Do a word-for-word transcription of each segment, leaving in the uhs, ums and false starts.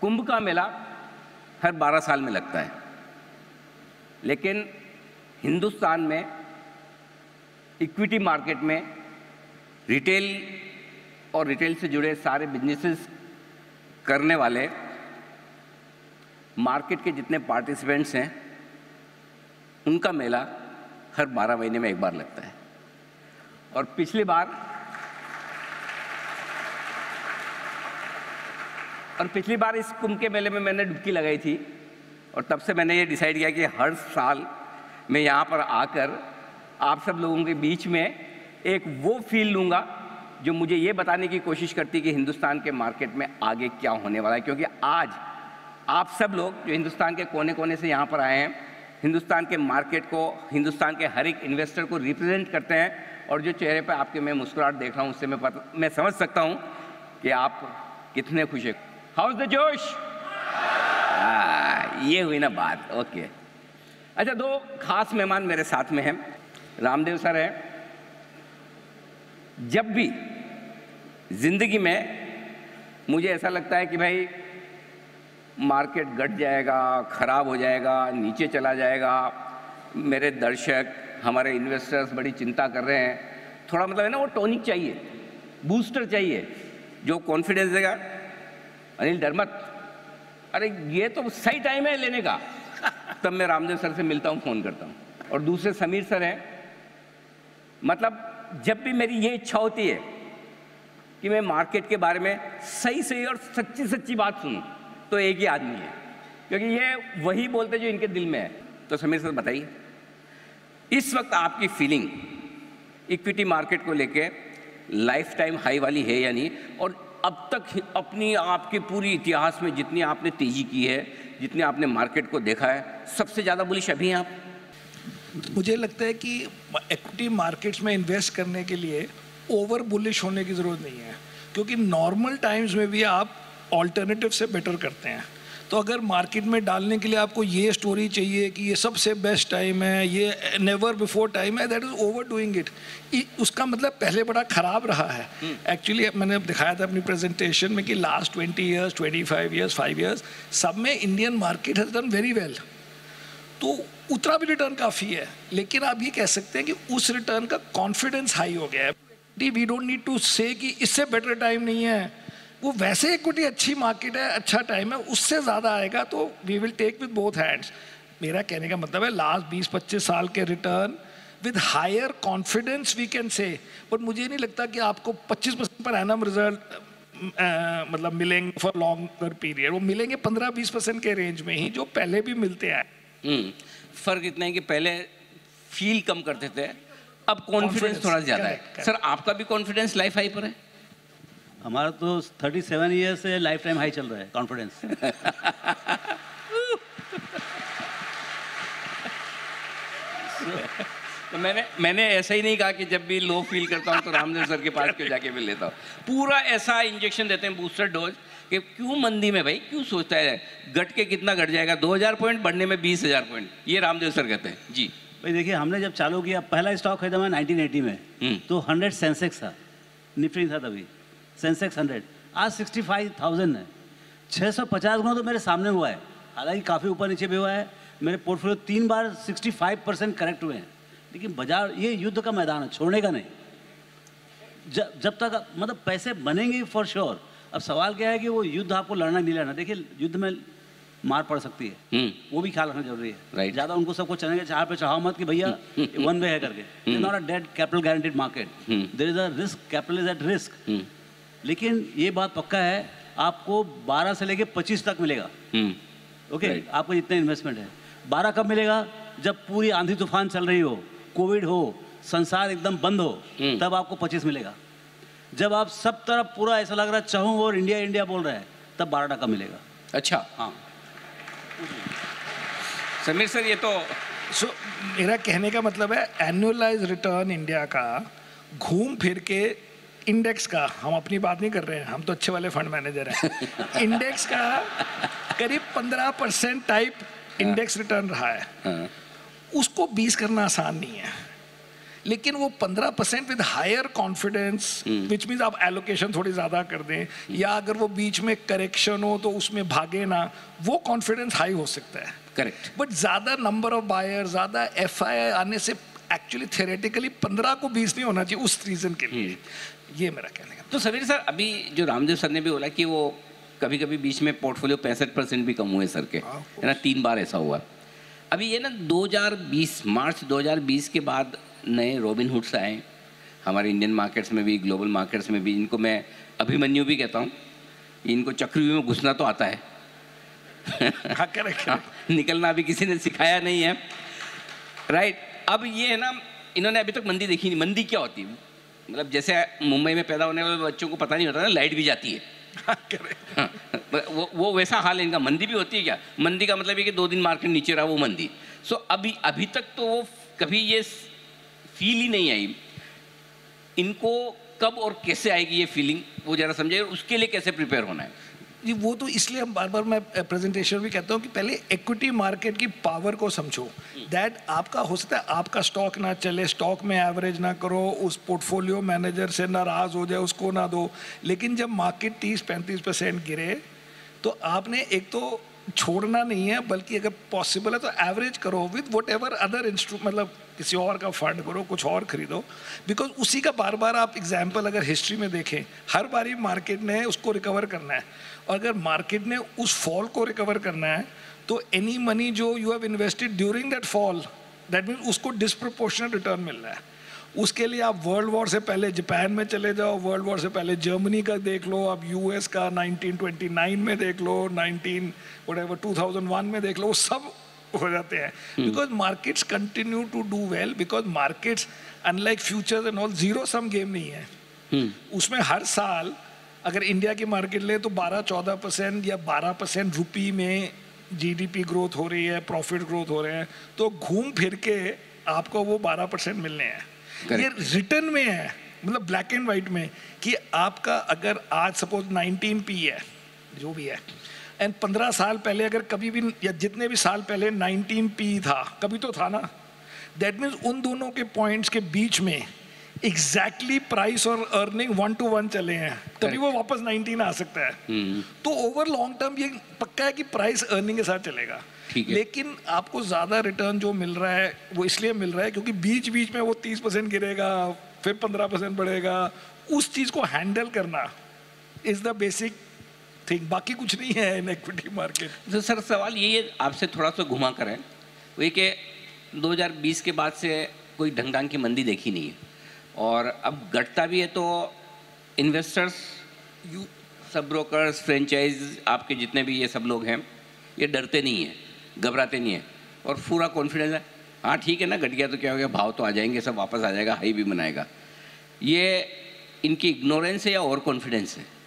कुंभ का मेला हर बारह साल में लगता है, लेकिन हिंदुस्तान में इक्विटी मार्केट में रिटेल और रिटेल से जुड़े सारे बिजनेसेस करने वाले मार्केट के जितने पार्टिसिपेंट्स हैं, उनका मेला हर बारह महीने में एक बार लगता है। और पिछली बार और पिछली बार इस कुंभ के मेले में मैंने डुबकी लगाई थी, और तब से मैंने ये डिसाइड किया कि हर साल मैं यहाँ पर आकर आप सब लोगों के बीच में एक वो फील लूँगा जो मुझे ये बताने की कोशिश करती कि हिंदुस्तान के मार्केट में आगे क्या होने वाला है। क्योंकि आज आप सब लोग जो हिंदुस्तान के कोने कोने से यहाँ पर आए हैं, हिंदुस्तान के मार्केट को, हिंदुस्तान के हर एक इन्वेस्टर को रिप्रेजेंट करते हैं, और जो चेहरे पर आपके मैं मुस्कुराहट देख रहा हूँ, उससे मैं पता मैं समझ सकता हूँ कि आप कितने खुश हैं। हाउ इज द जोश? आ, ये हुई ना बात। ओके, अच्छा, दो खास मेहमान मेरे साथ में हैं। रामदेव सर हैं। जब भी जिंदगी में मुझे ऐसा लगता है कि भाई मार्केट घट जाएगा, खराब हो जाएगा, नीचे चला जाएगा, मेरे दर्शक, हमारे इन्वेस्टर्स बड़ी चिंता कर रहे हैं, थोड़ा मतलब है ना वो टॉनिक चाहिए, बूस्टर चाहिए जो कॉन्फिडेंस देगा। अनिल डर मत, अरे ये तो सही टाइम है लेने का। तब मैं रामदेव सर से मिलता हूँ, फ़ोन करता हूँ। और दूसरे समीर सर हैं। मतलब जब भी मेरी ये इच्छा होती है कि मैं मार्केट के बारे में सही सही और सच्ची सच्ची बात सुनूं, तो एक ही आदमी है, क्योंकि ये वही बोलते जो इनके दिल में है। तो समीर सर बताइए, इस वक्त आपकी फीलिंग इक्विटी मार्केट को लेके लाइफ टाइम हाई वाली है या नहीं? और अब तक अपनी आपके पूरी इतिहास में जितनी आपने तेजी की है, जितने आपने मार्केट को देखा है, सबसे ज़्यादा बुलिश अभी हैं आप? मुझे लगता है कि इक्विटी मार्केट्स में इन्वेस्ट करने के लिए ओवर बुलिश होने की ज़रूरत नहीं है, क्योंकि नॉर्मल टाइम्स में भी आप ऑल्टरनेटिव से बेटर करते हैं। तो अगर मार्केट में डालने के लिए आपको ये स्टोरी चाहिए कि ये सबसे बेस्ट टाइम है, ये नेवर बिफोर टाइम है, that is over doing it. उसका मतलब पहले बड़ा ख़राब रहा है। एक्चुअली मैंने दिखाया था अपनी प्रेजेंटेशन में कि last twenty years, twenty five years, five years सब में Indian market has done very well. तो उतना भी रिटर्न काफ़ी है, लेकिन आप ये कह सकते हैं कि उस रिटर्न का कॉन्फिडेंस हाई हो गया है। वी डोंट नीड टू से कि इससे बेटर टाइम नहीं है, वो वैसे इक्विटी अच्छी मार्केट है, अच्छा टाइम है, उससे ज़्यादा आएगा तो we will take with both hands. मेरा कहने का मतलब है लास्ट बीस पच्चीस साल के return with higher confidence we can say, but मुझे नहीं लगता कि आपको पच्चीस परसेंट पर एनम रिजल्ट मतलब मिलेंगे फॉर लॉन्गर पीरियड। वो मिलेंगे पंद्रह बीस परसेंट के रेंज में ही, जो पहले भी मिलते हैं। फर्क इतना है कि पहले फील कम करते थे, अब कॉन्फिडेंस थोड़ा ज़्यादा है। सर, आपका भी कॉन्फिडेंस लाइफ हाई पर है? हमारा तो सैंतीस ईयर से लाइफ टाइम हाई चल रहा है कॉन्फिडेंस। तो मैंने मैंने ऐसा ही नहीं कहा कि जब भी लो फील करता हूँ तो रामदेव सर के पास क्यों जाके मिल लेता हूँ। पूरा ऐसा इंजेक्शन देते हैं, बूस्टर डोज, कि क्यों मंदी में भाई क्यों सोचता है घट के कितना घट जाएगा, दो हज़ार पॉइंट बढ़ने में बीस हज़ार पॉइंट, ये रामदेव सर कहते हैं जी। भाई देखिए, हमने जब चालू किया, पहला स्टॉक खरीदा मैं नाइनटीन एटी में, तो हंड्रेड सेंसेक्स था, निफ्टी था तभी, सेंसेक्स हंड्रेड, आज सिक्सटी फाइव थाउजेंड है। छः सौ पचास गुना तो मेरे सामने हुआ है, हालांकि काफ़ी ऊपर नीचे भी हुआ है। मेरे पोर्टफोलियो तीन बार सिक्सटी फाइव परसेंट करेक्ट हुए हैं, लेकिन बाजार ये युद्ध का मैदान है, छोड़ने का नहीं। जब जब तक मतलब पैसे बनेंगे फॉर श्योर। अब सवाल क्या है कि वो युद्ध आपको लड़ना नहीं लड़ना। देखिए, युद्ध में मार पड़ सकती है, वो भी ख्याल रखना जरूरी है। right. ज़्यादा उनको सबको चलेंगे चार पे चढ़ाओ मत कि भैया वन वे है करके। Not a dead capital guaranteed market, there is a risk, capital is at risk. लेकिन ये बात पक्का है, आपको बारह से लेके पच्चीस तक मिलेगा। Okay, right. आपको जितने इन्वेस्टमेंट है, बारह कब मिलेगा? जब पूरी आंधी तूफान चल रही हो, कोविड हो, संसार एकदम बंद हो, तब आपको पच्चीस मिलेगा। जब आप सब तरफ पूरा ऐसा लग रहा है चाहूँ और इंडिया इंडिया बोल रहा है, तब बारह टका मिलेगा। अच्छा, हाँ समीर सर, ये तो सो so, मेरा कहने का मतलब है एनुअलाइज रिटर्न इंडिया का घूम फिर के इंडेक्स का, हम अपनी बात नहीं कर रहे हैं, हम तो अच्छे वाले फंड मैनेजर हैं, इंडेक्स का करीब पंद्रह परसेंट टाइप इंडेक्स रिटर्न रहा है। उसको बीस करना आसान नहीं है, लेकिन वो पंद्रह percent with higher confidence, which means आप एलोकेशन थोड़ी ज़्यादा कर दें, या अगर वो बीच में करेक्शन हो तो उसमें भागे ना, वो कॉन्फिडेंस हाई हो सकता है। करेक्ट। बट ज़्यादा नंबर ऑफ बायर, ज़्यादा एफ आई आई आने से एक्चुअली थेरेटिकली पंद्रह को बीस नहीं होना चाहिए उस रीज़न के लिए। ये मेरा कहने का। तो समीर सर, अभी जो रामदेव सर ने भी बोला कि वो कभी कभी बीच में पोर्टफोलियो पैंसठ परसेंट भी कम हुए सर के, है ना, तीन बार ऐसा हुआ। अभी ये ना दो हज़ार बीस मार्च दो हज़ार बीस के बाद नए रॉबिनहुड्स आए हमारे इंडियन मार्केट्स में भी, ग्लोबल मार्केट्स में भी। इनको मैं अभिमन्यु भी कहता हूँ। इनको चक्रव्यूह में घुसना तो आता है हाँ, करेक्ट। हाँ, निकलना अभी किसी ने सिखाया नहीं है, राइट। अब ये है ना, इन्होंने अभी तक मंदी देखी नहीं। मंदी क्या होती है? मतलब जैसे मुंबई में पैदा होने वाले बच्चों को पता नहीं होता ना, लाइट भी जाती है। हाँ, वो वो वैसा हाल है इनका। मंदी भी होती है क्या? मंदी का मतलब है कि दो दिन मार्केट नीचे रहा, वो मंदी। सो अभी अभी तक तो वो कभी ये फील ही नहीं आई। इनको कब और कैसे आएगी ये फीलिंग, वो जरा समझे, उसके लिए कैसे प्रिपेयर होना है? जी, वो तो इसलिए हम बार बार मैं प्रेजेंटेशन भी कहता हूँ कि पहले इक्विटी मार्केट की पावर को समझो। दैट आपका हो सकता है आपका स्टॉक ना चले, स्टॉक में एवरेज ना करो, उस पोर्टफोलियो मैनेजर से नाराज हो जाए, उसको ना दो। लेकिन जब मार्केट तीस पैंतीस परसेंट गिरे तो आपने एक तो छोड़ना नहीं है, बल्कि अगर पॉसिबल है तो एवरेज करो with whatever other instrument, मतलब किसी और का फंड करो, कुछ और खरीदो। बिकॉज उसी का बार बार आप एग्जाम्पल अगर हिस्ट्री में देखें, हर बारी मार्केट ने उसको रिकवर करना है। और अगर मार्केट ने उस फॉल को रिकवर करना है तो एनी मनी जो you have invested during that fall, that means उसको डिस्प्रोपोर्शनल रिटर्न मिल रहा है। उसके लिए आप वर्ल्ड वॉर से पहले जापान में चले जाओ, वर्ल्ड वॉर से पहले जर्मनी का देख लो, आप यूएस का नाइनटीन ट्वेंटी नाइन में देख लो, nineteen whatever two thousand one में देख लो, वो सब हो जाते हैं। Because markets continue to do well, because markets unlike futures and all zero sum game नहीं है। hmm. उसमें हर साल अगर इंडिया की मार्केट ले तो बारह चौदह परसेंट या बारह परसेंट रुपी में जीडीपी ग्रोथ हो रही है, प्रॉफिट ग्रोथ हो रहे हैं, तो घूम फिर के आपको वो बारह परसेंट मिलने हैं। ये रिटर्न में है, मतलब ब्लैक एंड वाइट में, कि आपका अगर आज सपोज नाइनटीन पी है जो भी है, एंड पंद्रह साल पहले अगर कभी भी या जितने भी साल पहले नाइनटीन पी था, कभी तो था ना, दैट मीन्स उन दोनों के पॉइंट्स के बीच में एग्जैक्टली प्राइस और अर्निंग वन टू वन चले हैं, तभी वो वापस नाइनटीन आ सकता है। hmm. तो ओवर लॉन्ग टर्म ये पक्का है कि प्राइस अर्निंग के साथ चलेगा। लेकिन आपको ज़्यादा रिटर्न जो मिल रहा है वो इसलिए मिल रहा है क्योंकि बीच बीच में वो तीस परसेंट गिरेगा, फिर पंद्रह परसेंट बढ़ेगा। उस चीज़ को हैंडल करना इज़ द बेसिक थिंग, बाकी कुछ नहीं है इन इक्विटी मार्केट। तो सर सवाल यही है, आपसे थोड़ा सा घुमा कर है, वो ये कि दो हज़ार बीस के बाद से कोई ढंग ढंग की मंदी देखी नहीं है, और अब घटता भी है तो इन्वेस्टर्स, यू सब ब्रोकर्स, फ्रेंचाइज, आपके जितने भी ये सब लोग हैं, ये डरते नहीं हैं, घबराते नहीं हैं, और पूरा कॉन्फिडेंस है, हाँ ठीक है ना, घट गया तो क्या हो गया, भाव तो आ जाएंगे, सब वापस आ जाएगा, हाई भी बनाएगा। ये इनकी इग्नोरेंस है या ओवर कॉन्फिडेंस है?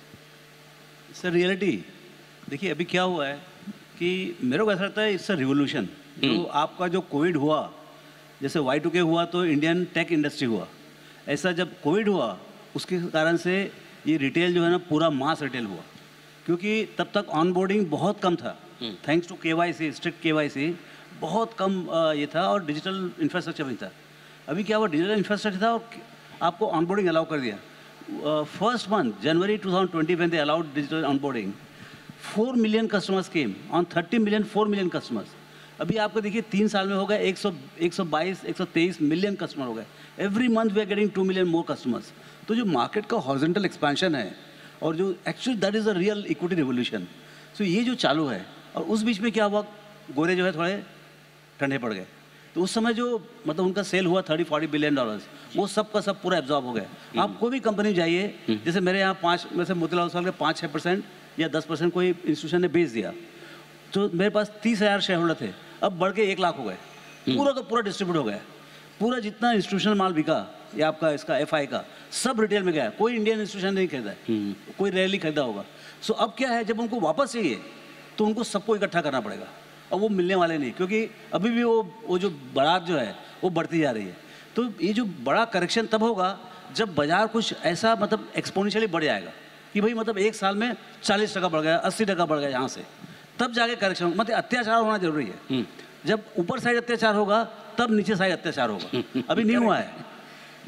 सर रियलिटी देखिए, अभी क्या हुआ है कि मेरे को ऐसा लगता है इट्स अ रिवोल्यूशन। जो आपका जो कोविड हुआ, जैसे वाई टू के हुआ तो इंडियन टेक इंडस्ट्री हुआ, ऐसा जब कोविड हुआ उसके कारण से ये रिटेल जो है ना पूरा मास रिटेल हुआ, क्योंकि तब तक ऑनबोर्डिंग बहुत कम था, thanks to KYC, strict KYC बहुत कम ये था, और डिजिटल इंफ्रास्ट्रक्चर भी था। अभी क्या हुआ, डिजिटल इंफ्रास्ट्रक्चर था और आपको ऑनबोर्डिंग अलाउ कर दिया। First month January two thousand twenty when they allowed digital onboarding, four million customers came on thirty million four million customers. अभी आपको देखिए तीन साल में हो गए एक सौ एक सौ बाईस एक सौ तेईस मिलियन कस्टमर हो गए। Every month we are getting two million more customers. तो जो मार्केट का हॉरिजॉन्टल एक्सपेंशन है और जो actually that is a real equity revolution, so ये जो चालू है, और उस बीच में क्या हुआ, गोरे जो है थोड़े ठंडे पड़ गए, तो उस समय जो मतलब उनका सेल हुआ थर्टी फोर्टी बिलियन डॉलर्स, वो सब का सब पूरा एब्जॉर्ब हो गया। आप कोई भी कंपनी जाइए, जैसे मेरे यहाँ पाँच में से मोतीलाल ओसवाल के पाँच छः परसेंट या दस परसेंट कोई इंस्टीट्यूशन ने बेच दिया, तो मेरे पास तीस हज़ार शेयर होल्डर थे, अब बढ़ के एक लाख हो गए, पूरा का पूरा डिस्ट्रीब्यूट हो गया। पूरा जितना इंस्टीट्यूशनल माल बिका या आपका इसका एफ आई का सब रिटेल में गया, कोई इंडियन इंस्टीट्यूशन नहीं खरीदा है, कोई रेयरली खरीदा होगा। सो अब क्या है, जब उनको वापस चाहिए तो उनको सबको इकट्ठा करना पड़ेगा, और वो मिलने वाले नहीं, क्योंकि अभी भी वो वो जो बारात जो है वो बढ़ती जा रही है। तो ये जो बड़ा करेक्शन तब होगा जब बाजार कुछ ऐसा मतलब एक्सपोनेंशियली बढ़ जाएगा कि भाई मतलब एक साल में चालीस टका बढ़ गया, अस्सी टका बढ़ गया यहाँ से, तब जाके करेक्शन, मतलब अत्याचार होना जरूरी है। जब ऊपर साइड अत्याचार होगा तब नीचे साइड अत्याचार होगा, अभी नहीं हुआ है।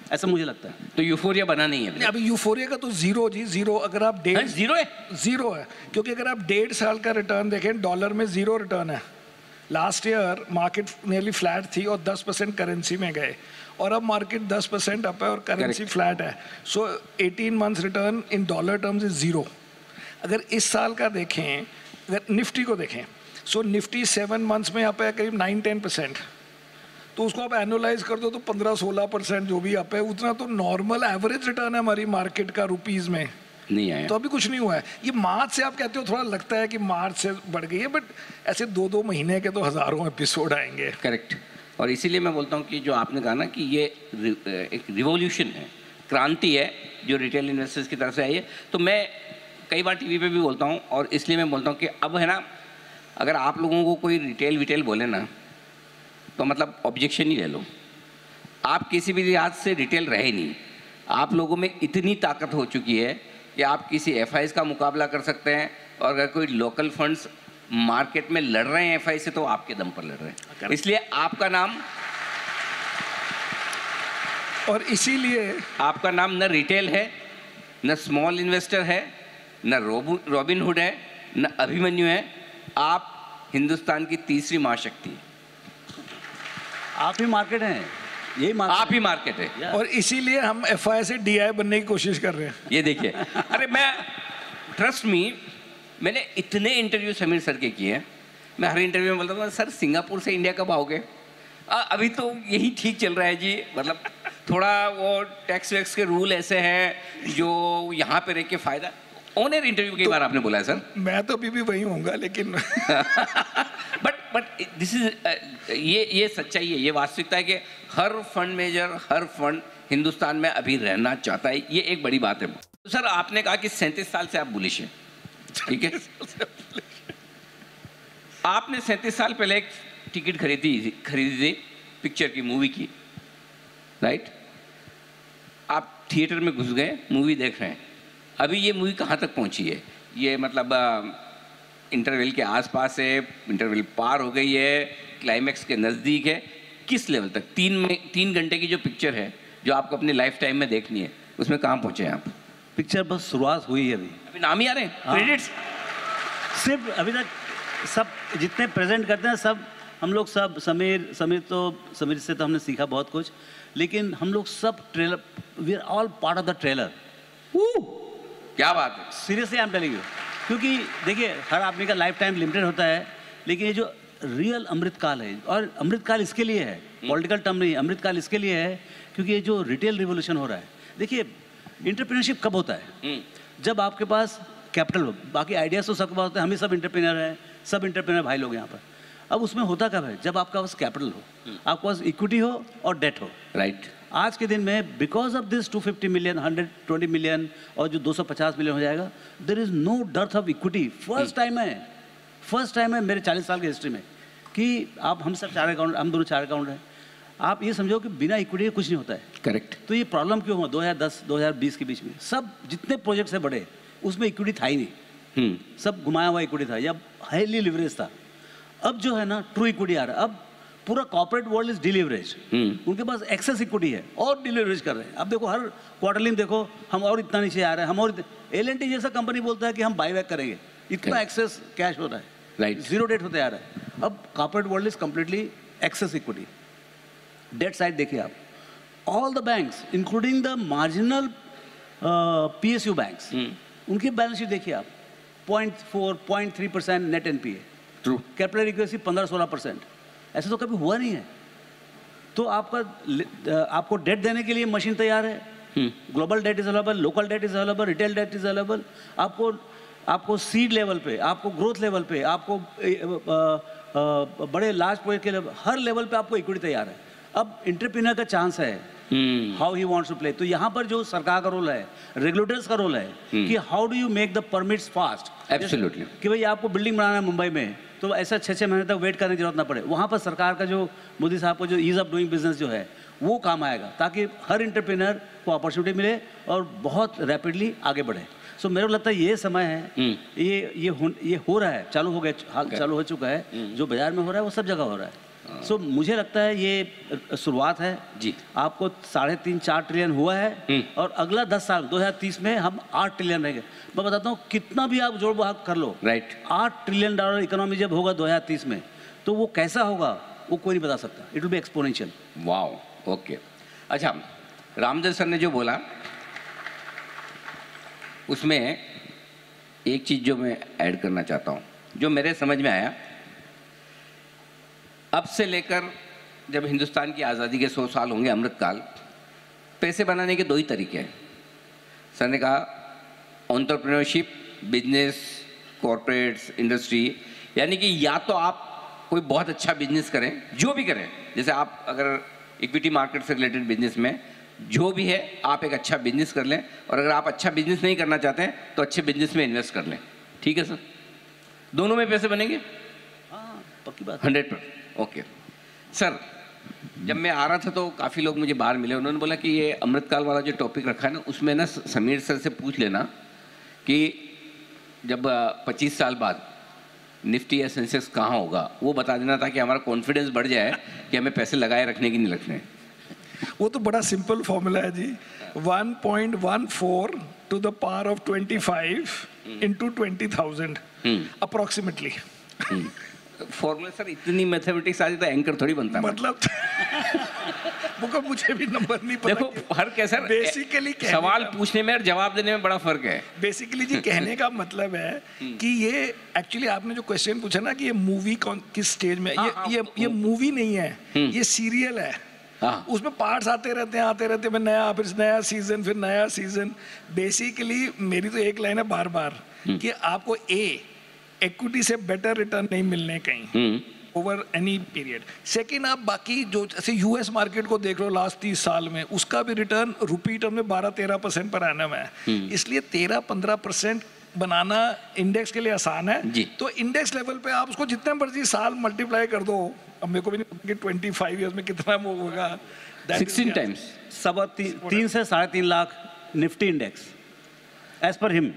ऐसा मुझे लगता है। तो यूफोरिया बना नहीं है नहीं, अभी यूफोरिया का तो जीरो जी, जीरो। अगर आप डेढ़ जीरो है, जीरो है, क्योंकि अगर आप डेढ़ साल का रिटर्न देखें, डॉलर में जीरो रिटर्न है। Last year market nearly flat थी और दस परसेंट करेंसी में गए, और अब मार्केट दस परसेंट अप है और करेंसी फ्लैट है। So eighteen months return in dollar terms is zero. अगर इस साल का देखें, अगर निफ्टी को देखें, सो निफ्टी सेवन मंथ्स में अप है करीब नाइन टेन परसेंट। तो उसको आप एनुलाइज कर दो तो पंद्रह सोलह परसेंट जो भी अप है, उतना तो नॉर्मल एवरेज रिटर्न है हमारी मार्केट का रुपीस में नहीं आया। तो अभी कुछ नहीं हुआ है। ये मार्च से आप कहते हो थोड़ा लगता है कि मार्च से बढ़ गई है, बट ऐसे दो दो महीने के तो हजारों एपिसोड आएंगे। करेक्ट। और इसीलिए मैं बोलता हूँ कि जो आपने कहा ना कि ये एक रिवॉल्यूशन है, क्रांति है जो रिटेल इन्वेस्टर्स की तरफ से आई है। तो मैं कई बार टीवी पे भी बोलता हूँ, और इसलिए मैं बोलता हूँ कि अब है ना, अगर आप लोगों को कोई रिटेल विटेल बोले ना, तो मतलब ऑब्जेक्शन ही ले लो। आप किसी भी लिहाज से रिटेल रहे नहीं। आप लोगों में इतनी ताकत हो चुकी है कि आप किसी एफ आई का मुकाबला कर सकते हैं, और अगर कोई लोकल फंड्स मार्केट में लड़ रहे हैं एफ आई से, तो आपके दम पर लड़ रहे हैं। इसलिए आपका नाम, और इसीलिए आपका नाम न रिटेल है, न स्मॉल इन्वेस्टर है, न रॉबिन हुड है, न अभिमन्यु है। आप हिंदुस्तान की तीसरी महाशक्ति, आप ही मार्केट हैं, यही मार्केट, आप ही मार्केट है। और इसीलिए हम एफ आई से डी आई बनने की कोशिश कर रहे हैं। ये देखिए, अरे मैं, ट्रस्ट मी, मैंने इतने इंटरव्यू समीर सर के किए हैं। मैं हर इंटरव्यू में बोलता हूँ, सर सिंगापुर से इंडिया कब आओगे? आ, अभी तो यही ठीक चल रहा है जी, मतलब थोड़ा वो टैक्स वैक्स के रूल ऐसे हैं जो यहाँ पे रह के फायदा। ऑनर इंटरव्यू कई बार आपने बोला है सर। मैं तो अभी भी वही होऊंगा, लेकिन बट बट दिस इज, ये ये सच्चाई है, ये वास्तविकता है कि हर फंड मेजर, हर फंड हिंदुस्तान में अभी रहना चाहता है। ये एक बड़ी बात है। तो सर आपने कहा कि सैंतीस साल से आप बुलिश हैं, ठीक है। आपने सैंतीस साल पहले एक टिकट खरीदी खरीदी थी पिक्चर की, मूवी की, राइट? आप थिएटर में घुस गए, मूवी देख रहे हैं। अभी ये मूवी कहाँ तक पहुँची है? ये मतलब इंटरवल के आसपास है, इंटरवल पार हो गई है, क्लाइमैक्स के नज़दीक है, किस लेवल तक? तीन में तीन घंटे की जो पिक्चर है जो आपको अपनी लाइफ टाइम में देखनी है, उसमें कहाँ पहुँचे हैं आप? पिक्चर बस शुरुआत हुई है, अभी अभी नाम ही आ रहे हैं, क्रेडिट्स सिर्फ अभी तक। सब जितने प्रेजेंट करते हैं सब हम लोग, सब समीर समीर तो समीर से तो हमने सीखा बहुत कुछ, लेकिन हम लोग सब trailer, we are all part of the trailer. क्या बात है, seriously I am telling you. क्योंकि देखिए हर आदमी का लाइफ टाइम लिमिटेड होता है, लेकिन ये जो रियल अमृतकाल है, और अमृतकाल इसके लिए है, पॉलिटिकल टर्म नहीं, अमृतकाल इसके लिए है क्योंकि ये जो रिटेल रिवोल्यूशन हो रहा है। देखिए इंटरप्रेन्योरशिप कब होता है? जब आपके पास कैपिटल हो। बाकी आइडियाज तो सबके पास होते हैं, हम ही सब इंटरप्रेन्योर हैं, सब इंटरप्रेन्योर भाई लोग यहाँ पर। अब उसमें होता कब है? जब आपका पास कैपिटल हो, आपके पास इक्विटी हो और डेट हो, राइट? आज के दिन में because of this two fifty million, hundred twenty million और जो दो सौ पचास मिलियन हो जाएगा, there is no dearth of equity. First time है, फर्स्ट टाइम है मेरे चालीस साल की हिस्ट्री में कि आप, हम सब चार अकाउंट, हम दोनों चार अकाउंट हैं, आप ये समझो कि बिना इक्विटी के कुछ नहीं होता है। करेक्ट। तो ये प्रॉब्लम क्यों हुआ दो हज़ार दस दो हज़ार बीस के बीच में? सब जितने प्रोजेक्ट्स है बड़े, उसमें इक्विटी था ही नहीं, सब घुमाया हुआ इक्विटी था या हाईली लिवरेज था। अब जो है ना ट्रू इक्विटी आ रहा है। अब पूरा कॉर्पोरेट वर्ल्ड इज डिलीवरेज, उनके पास एक्सेस इक्विटी है और डिलीवरेज कर रहे हैं। अब देखो हर क्वार्टरली देखो हम और इतना नीचे आ रहे हैं, हम और एल एन टी जैसा कंपनी बोलता है कि हम बाईबैक करेंगे, इतना एक्सेस कैश हो रहा है, राइट, जीरो डेट होते आ रहा है। अब corporate world is completely access equity. Debt side देखिए आप, all the banks including the marginal P S U banks, उनकी बैलेंस शीट देखिए आप, point four point three percent net N P A, true, capital equity पंद्रह सोलह percent. ऐसा तो कभी हुआ नहीं है। तो आपका आपको डेट देने के लिए मशीन तैयार है, global debt is available, local debt is available, retail debt is available. आपको आपको सीड लेवल पे, आपको ग्रोथ लेवल पे, आपको आ, आ, बड़े लार्ज प्रोजेक्ट के लेवल, हर लेवल पे आपको इक्विटी तैयार है। अब एंटरप्रेन्योर का चांस है, how he wants to play. तो यहाँ पर जो सरकार का रोल है, रेगुलेटर्स का रोल है कि how do you make the permits fast. Absolutely, कि भाई आपको बिल्डिंग बनाना है मुंबई में, तो ऐसा छः छः महीने तक वेट करने की जरूरत ना पड़े। वहाँ पर सरकार का जो मोदी साहब को जो ईज ऑफ डूइंग बिजनेस जो है वो काम आएगा, ताकि हर एंटरप्रेन्योर को अपॉर्चुनिटी मिले और बहुत रैपिडली आगे बढ़े। सो so, मेरे को लगता है ये समय है, ये ये हो, ये हो रहा है, चालू हो गया, हाल चालू हो चुका है। जो बाजार में हो रहा है वो सब जगह हो रहा है। सो so, मुझे लगता है ये शुरुआत है जी। आपको साढ़े तीन चार ट्रिलियन हुआ है और अगला दस साल दो हज़ार तीस में हम आठ ट्रिलियन रहेंगे। मैं बताता हूँ कितना भी आप जोड़ भाग कर लो, राइट, आठ ट्रिलियन डॉलर इकोनॉमी जब होगा दो हज़ार तीस में, तो वो कैसा होगा वो कोई नहीं बता सकता। It will be exponential. Wow, okay. अच्छा, रामदेव सर ने जो बोला उसमें एक चीज़ जो मैं ऐड करना चाहता हूँ, जो मेरे समझ में आया, अब से लेकर जब हिंदुस्तान की आज़ादी के सौ साल होंगे, अमृतकाल, पैसे बनाने के दो ही तरीके हैं। सर ने कहा एंटरप्रेन्योरशिप, बिजनेस, कॉरपोरेट्स, इंडस्ट्री, यानी कि या तो आप कोई बहुत अच्छा बिजनेस करें, जो भी करें, जैसे आप अगर इक्विटी मार्केट से रिलेटेड बिजनेस में जो भी है आप एक अच्छा बिजनेस कर लें, और अगर आप अच्छा बिजनेस नहीं करना चाहते हैं तो अच्छे बिजनेस में इन्वेस्ट कर लें। ठीक है सर, दोनों में पैसे बनेंगे। हाँ, पक्की बात। Hundred percent okay. सर, जब मैं आ रहा था तो काफ़ी लोग मुझे बाहर मिले, उन्होंने बोला कि ये अमृतकाल वाला जो टॉपिक रखा है ना, उसमें ना समीर सर से पूछ लेना कि जब पच्चीस साल बाद निफ्टी या सेंसेक्स कहाँ होगा, वो बता देना ताकि हमारा कॉन्फिडेंस बढ़ जाए कि हमें पैसे लगाए रखने की नहीं रखने। वो तो बड़ा सिंपल फॉर्मूला है जी, one point one four to the power of twenty five into twenty thousand approximately. Formula sir इतनी मैथमेटिक्स आती तो एंकर थोड़ी बनता। मतलब वो मुझे भी नंबर नहीं पता। देखो फर्क है सर, बेसिकली सवाल पूछने में और जवाब देने में बड़ा फर्क है। बेसिकली जी कहने का मतलब है कि ये एक्चुअली आपने जो क्वेश्चन पूछा ना कि ये मूवी कौन किस स्टेज में, हाँ, ये हाँ, ये ये मूवी नहीं है, ये सीरियल है। हाँ। उसमें पार्ट्स आते रहते हैं आते रहते हैं, नया फिर नया सीजन फिर नया सीजन। बेसिकली मेरी तो एक लाइन है बार बार कि आपको ए इक्विटी से बेटर रिटर्न नहीं मिलने कहीं ओवर एनी पीरियड। सेकेंड, आप बाकी जो जैसे यूएस मार्केट को देख लो लास्ट तीस साल में, उसका भी रिटर्न रुपी टर्म में बारह तेरह परसेंट पर एनम है। इसलिए तेरह पंद्रह परसेंट बनाना इंडेक्स के लिए आसान है जी। तो इंडेक्स लेवल पे आप उसको जितने मर्जी साल मल्टीप्लाई कर दो, अब मेरे को भी नहीं पता कि ट्वेंटी फाइव ईयर्स में कितना वो होगा, सिक्सटीन टाइम्स सवा ती, तीन से साढ़े तीन lakh Nifty index as per him.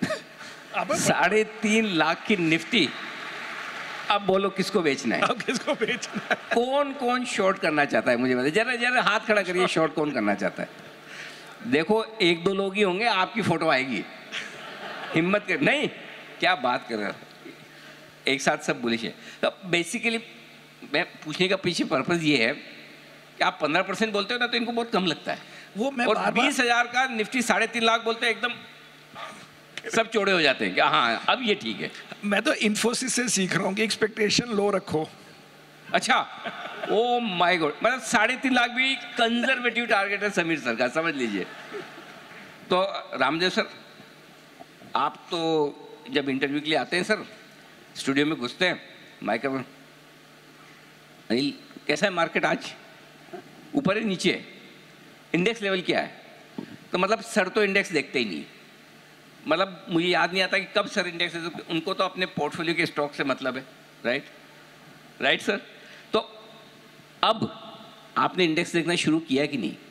साढ़े तीन लाख की निफ्टी। अब बोलो किसको बेचना है, अब किसको बेचना है? कौन कौन शॉर्ट करना चाहता है मुझे बताइए, जरा जरा हाथ खड़ा करिए, शॉर्ट कौन करना चाहता है? देखो एक दो लोग ही होंगे, आपकी फोटो आएगी, हिम्मत कर। नहीं, क्या बात कर रहे हो, एक साथ सब बुलिश है। तो बेसिकली मैं पूछने का पीछे पर्पज ये है कि आप पंद्रह परसेंट बोलते हो ना तो इनको बहुत कम लगता है, वो मैं और बार बीस हजार का निफ्टी साढ़े तीन लाख बोलते हैं एकदम सब चौड़े हो जाते हैं कि हाँ अब ये ठीक है। मैं तो इन्फोसिस से सीख रहा हूँ कि एक्सपेक्टेशन लो रखो। अच्छा, ओ माय गॉड, मतलब साढ़े तीन लाख भी कंजर्वेटिव टारगेट है समीर सर का, समझ लीजिए। तो रामदेव सर, आप तो जब इंटरव्यू के लिए आते हैं सर, स्टूडियो में घुसते हैं, माइक पर, अनिल कैसा है मार्केट आज, ऊपर है नीचे है, इंडेक्स लेवल क्या है? तो मतलब सर तो इंडेक्स देखते ही नहीं, मतलब मुझे याद नहीं आता कि कब सर इंडेक्स, उनको तो अपने पोर्टफोलियो के स्टॉक से मतलब है, राइट राइट सर। तो अब आपने इंडेक्स देखना शुरू किया कि नहीं?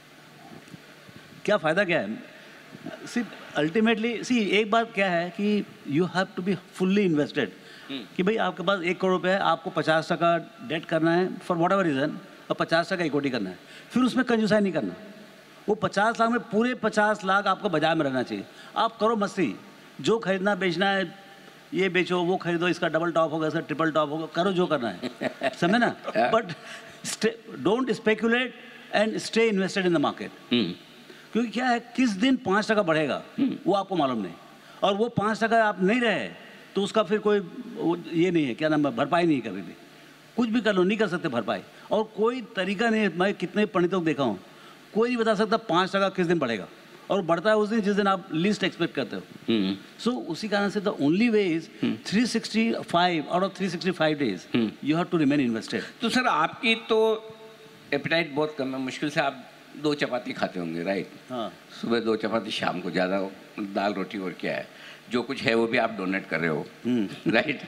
क्या फ़ायदा क्या है? सी अल्टीमेटली सी एक बात क्या है कि you have to be fully invested, कि भाई आपके पास एक करोड़ रुपये है, आपको पचास टका डेट करना है फॉर वॉट एवर रीज़न, और पचास टका इक्विटी करना है, फिर उसमें कंजूसाई नहीं करना। वो पचास लाख में पूरे पचास लाख आपको बाजार में रहना चाहिए। आप करो मस्ती, जो खरीदना बेचना है ये बेचो, वो खरीदो, इसका डबल टॉप होगा, इसका ट्रिपल टॉप होगा, करो जो करना है, समझे ना? But don't speculate and stay invested in the market. क्योंकि क्या है, किस दिन पाँच टका बढ़ेगा वो आपको मालूम नहीं, और वो पाँच टका आप नहीं रहे तो उसका फिर कोई ये नहीं है, क्या नाम है, भरपाई नहीं है। कभी भी कुछ भी कर लो, नहीं कर सकते भरपाई, और कोई तरीका नहीं है। मैं कितने पंडितों को देखा हूँ, कोई नहीं बता सकता पाँच टका किस दिन बढ़ेगा, और बढ़ता है उस दिन जिस दिन आप लीस्ट एक्सपेक्ट करते हो। सो so, उसी कारण से the only way is three sixty five out of three sixty five days you have to remain invested. तो सर आपकी तो एपेटाइट बहुत कम है, मुश्किल से आप दो चपाती खाते होंगे, राइट? हाँ, सुबह दो चपाती, शाम को ज़्यादा दाल रोटी, और क्या है जो कुछ है वो भी आप डोनेट कर रहे हो, राइट?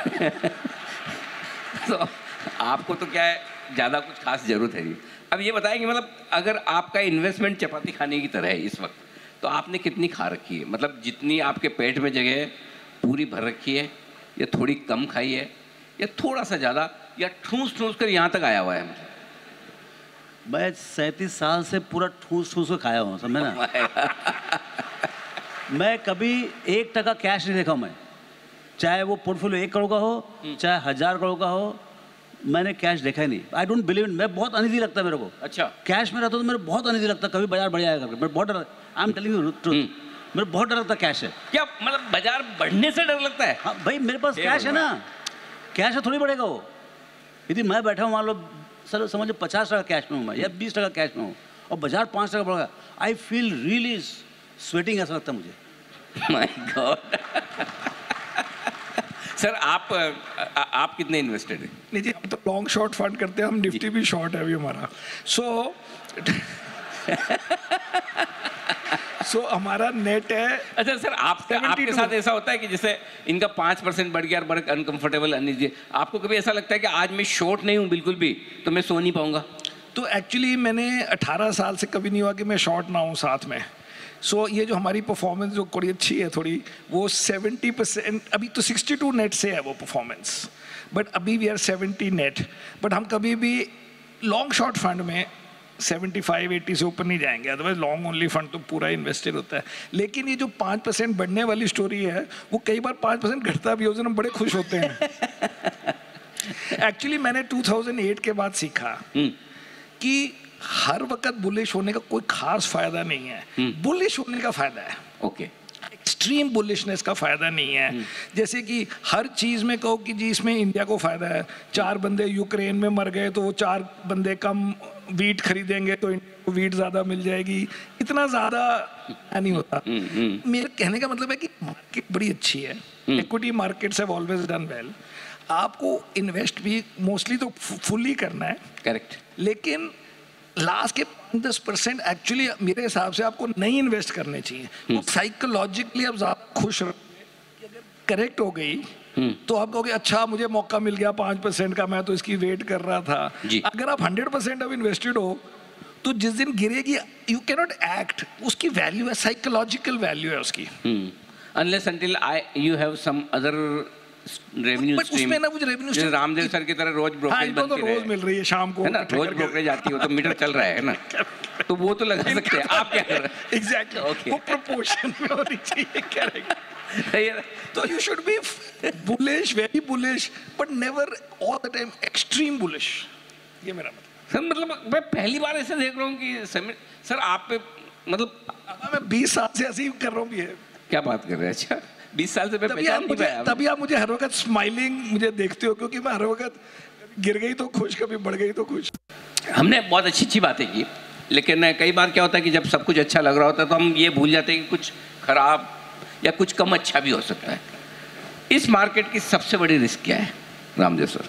तो आपको तो क्या है, ज़्यादा कुछ खास ज़रूरत है नहीं। अब ये बताएं कि मतलब अगर आपका इन्वेस्टमेंट चपाती खाने की तरह है इस वक्त, तो आपने कितनी खा रखी है? मतलब जितनी आपके पेट में जगह है पूरी भर रखी है, या थोड़ी कम खाई है, या थोड़ा सा ज़्यादा, या ठूस ठूस कर यहाँ तक आया हुआ है? मैं सैंतीस साल से पूरा ठूस ठूस के खाया हूँ, समझे ना। मैं कभी एक टका कैश नहीं देखा हूँ मैं, चाहे वो पोर्टफोलियो एक करोड़ का हो चाहे हजार करोड़ का हो, मैंने कैश देखा ही नहीं। आई डोंट बिलीव इन, मैं बहुत अनईजी लगता है मेरे को। अच्छा, कैश में रहता तो मेरे बहुत अनईजी लगता, कभी बाजार बढ़ जाएगा करके, मैं बहुत डर, I am telling you truth, मेरे बहुत डर लगता कैश है। क्या मतलब बाजार बढ़ने से डर लगता है? हाँ भाई, मेरे पास कैश है ना, कैश है थोड़ी बढ़ेगा वो। यदि मैं बैठा हूँ मान लो सर समझो पचास टका कैश में हूँ मैं या बीस टका कैश में हूँ और बाजार पाँच टका बढ़ेगा, आई फील रियली स्वेटिंग, ऐसा लगता है मुझे। My God. सर आप आ, आप कितने इन्वेस्टेड हैं? नहीं जी, हम तो लॉन्ग शॉर्ट फंड करते हैं, हम निफ्टी भी शॉर्ट है अभी हमारा। सो सो हमारा नेट है। अच्छा सर, आपका आपके साथ ऐसा होता है कि जैसे इनका पाँच परसेंट बढ़ गया और बड़ा अनकंफर्टेबल अनईजी, आपको कभी ऐसा लगता है कि आज मैं शॉर्ट नहीं हूँ बिल्कुल भी तो मैं सो नहीं पाऊंगा? तो एक्चुअली मैंने अठारह साल से कभी नहीं हुआ कि मैं शॉर्ट ना हूँ साथ में। सो so, ये जो हमारी परफॉर्मेंस जो थोड़ी अच्छी है थोड़ी, वो सेवेंटी परसेंट, अभी तो सिक्सटी टू नेट से है वो परफॉर्मेंस, बट अभी we are seventy net. But हम कभी भी लॉन्ग शॉर्ट फंड में सेवेंटी फाइव एटी से ऊपर नहीं जाएंगे, अदरवाइज लॉन्ग ओनली फंड तो पूरा इन्वेस्टेड होता है। लेकिन ये जो पाँच परसेंट बढ़ने वाली स्टोरी है, वो कई बार पाँच परसेंट घटता भी हो, हम बड़े खुश होते हैं। एक्चुअली मैंने टू थाउजेंड एट के बाद सीखा कि हर वक्त बुलिश होने का कोई खास फायदा नहीं है, बुलिश होने का फायदा है। ओके, एक्सट्रीम बुलिशनेस का फायदा नहीं है। जैसे कि हर चीज में कहो कि जी इसमें इंडिया को फायदा है, चार बंदे यूक्रेन में मर गए तो वो चार बंदे कम वीट खरीदेंगे तो इंडिया को वीट ज्यादा मिल जाएगी, इतना ज्यादा नहीं होता। मेरे कहने का मतलब है कि मार्केट बड़ी अच्छी है, equity markets have always done well. आपको इन्वेस्ट भी मोस्टली तो फुल्ली करना है, करेक्ट, लेकिन लास्ट के पाँच दस परसेंट एक्चुअली मेरे हिसाब से आपको नहीं इन्वेस्ट करने चाहिए। तो साइकोलॉजिकली आप ज्यादा खुश रहोगे कि अगर करेक्ट हो गई तो आप कहोगे अच्छा मुझे मौका मिल गया पाँच परसेंट का, मैं तो इसकी वेट कर रहा था। अगर आप हंड्रेड परसेंट अब इन्वेस्टेड हो तो जिस दिन गिरेगी यू कैन नॉट एक्ट, उसकी वैल्यू है, साइकोलॉजिकल वैल्यू है उसकी। Unless until I you have some other revenue stream, उसमें ना कुछ रेवेन्यू स्ट्रीम रामदेव सर की तरह रोज ब्रोकरेज बन के रोज मिल रही है शाम को, है ना, रोज ब्रोकरेज आती हो तो मीटर चल रहा है ना, तो वो तो लगा सकते हैं। आप क्या कर रहे हैं? एग्जैक्टली, वो प्रोपोर्शन में होनी चाहिए, करेक्ट। तो you should be bullish, very bullish, but never all the time extreme bullish, ये मेरा मतलब। सर मतलब मैं पहली बार ऐसे देख रहा हूँ कि सर आप पे मतलब मैं बीस साल से ऐसे ही कर रहा हूँ। ये क्या बात कर रहे हैं? अच्छा, बीस साल से मैं पहचान नहीं पाया। तभी आप मुझे हर वक्त स्माइलिंग मुझे देखते हो, क्योंकि मैं हर वक्त गिर गई तो खुश, कभी बढ़ गई तो खुश। हमने बहुत अच्छी अच्छी बातें की, लेकिन कई बार क्या होता है कि जब सब कुछ अच्छा लग रहा होता है तो हम ये भूल जाते हैं कि कुछ खराब या कुछ कम अच्छा भी हो सकता है। इस मार्केट की सबसे बड़ी रिस्क क्या है Ramdev sir?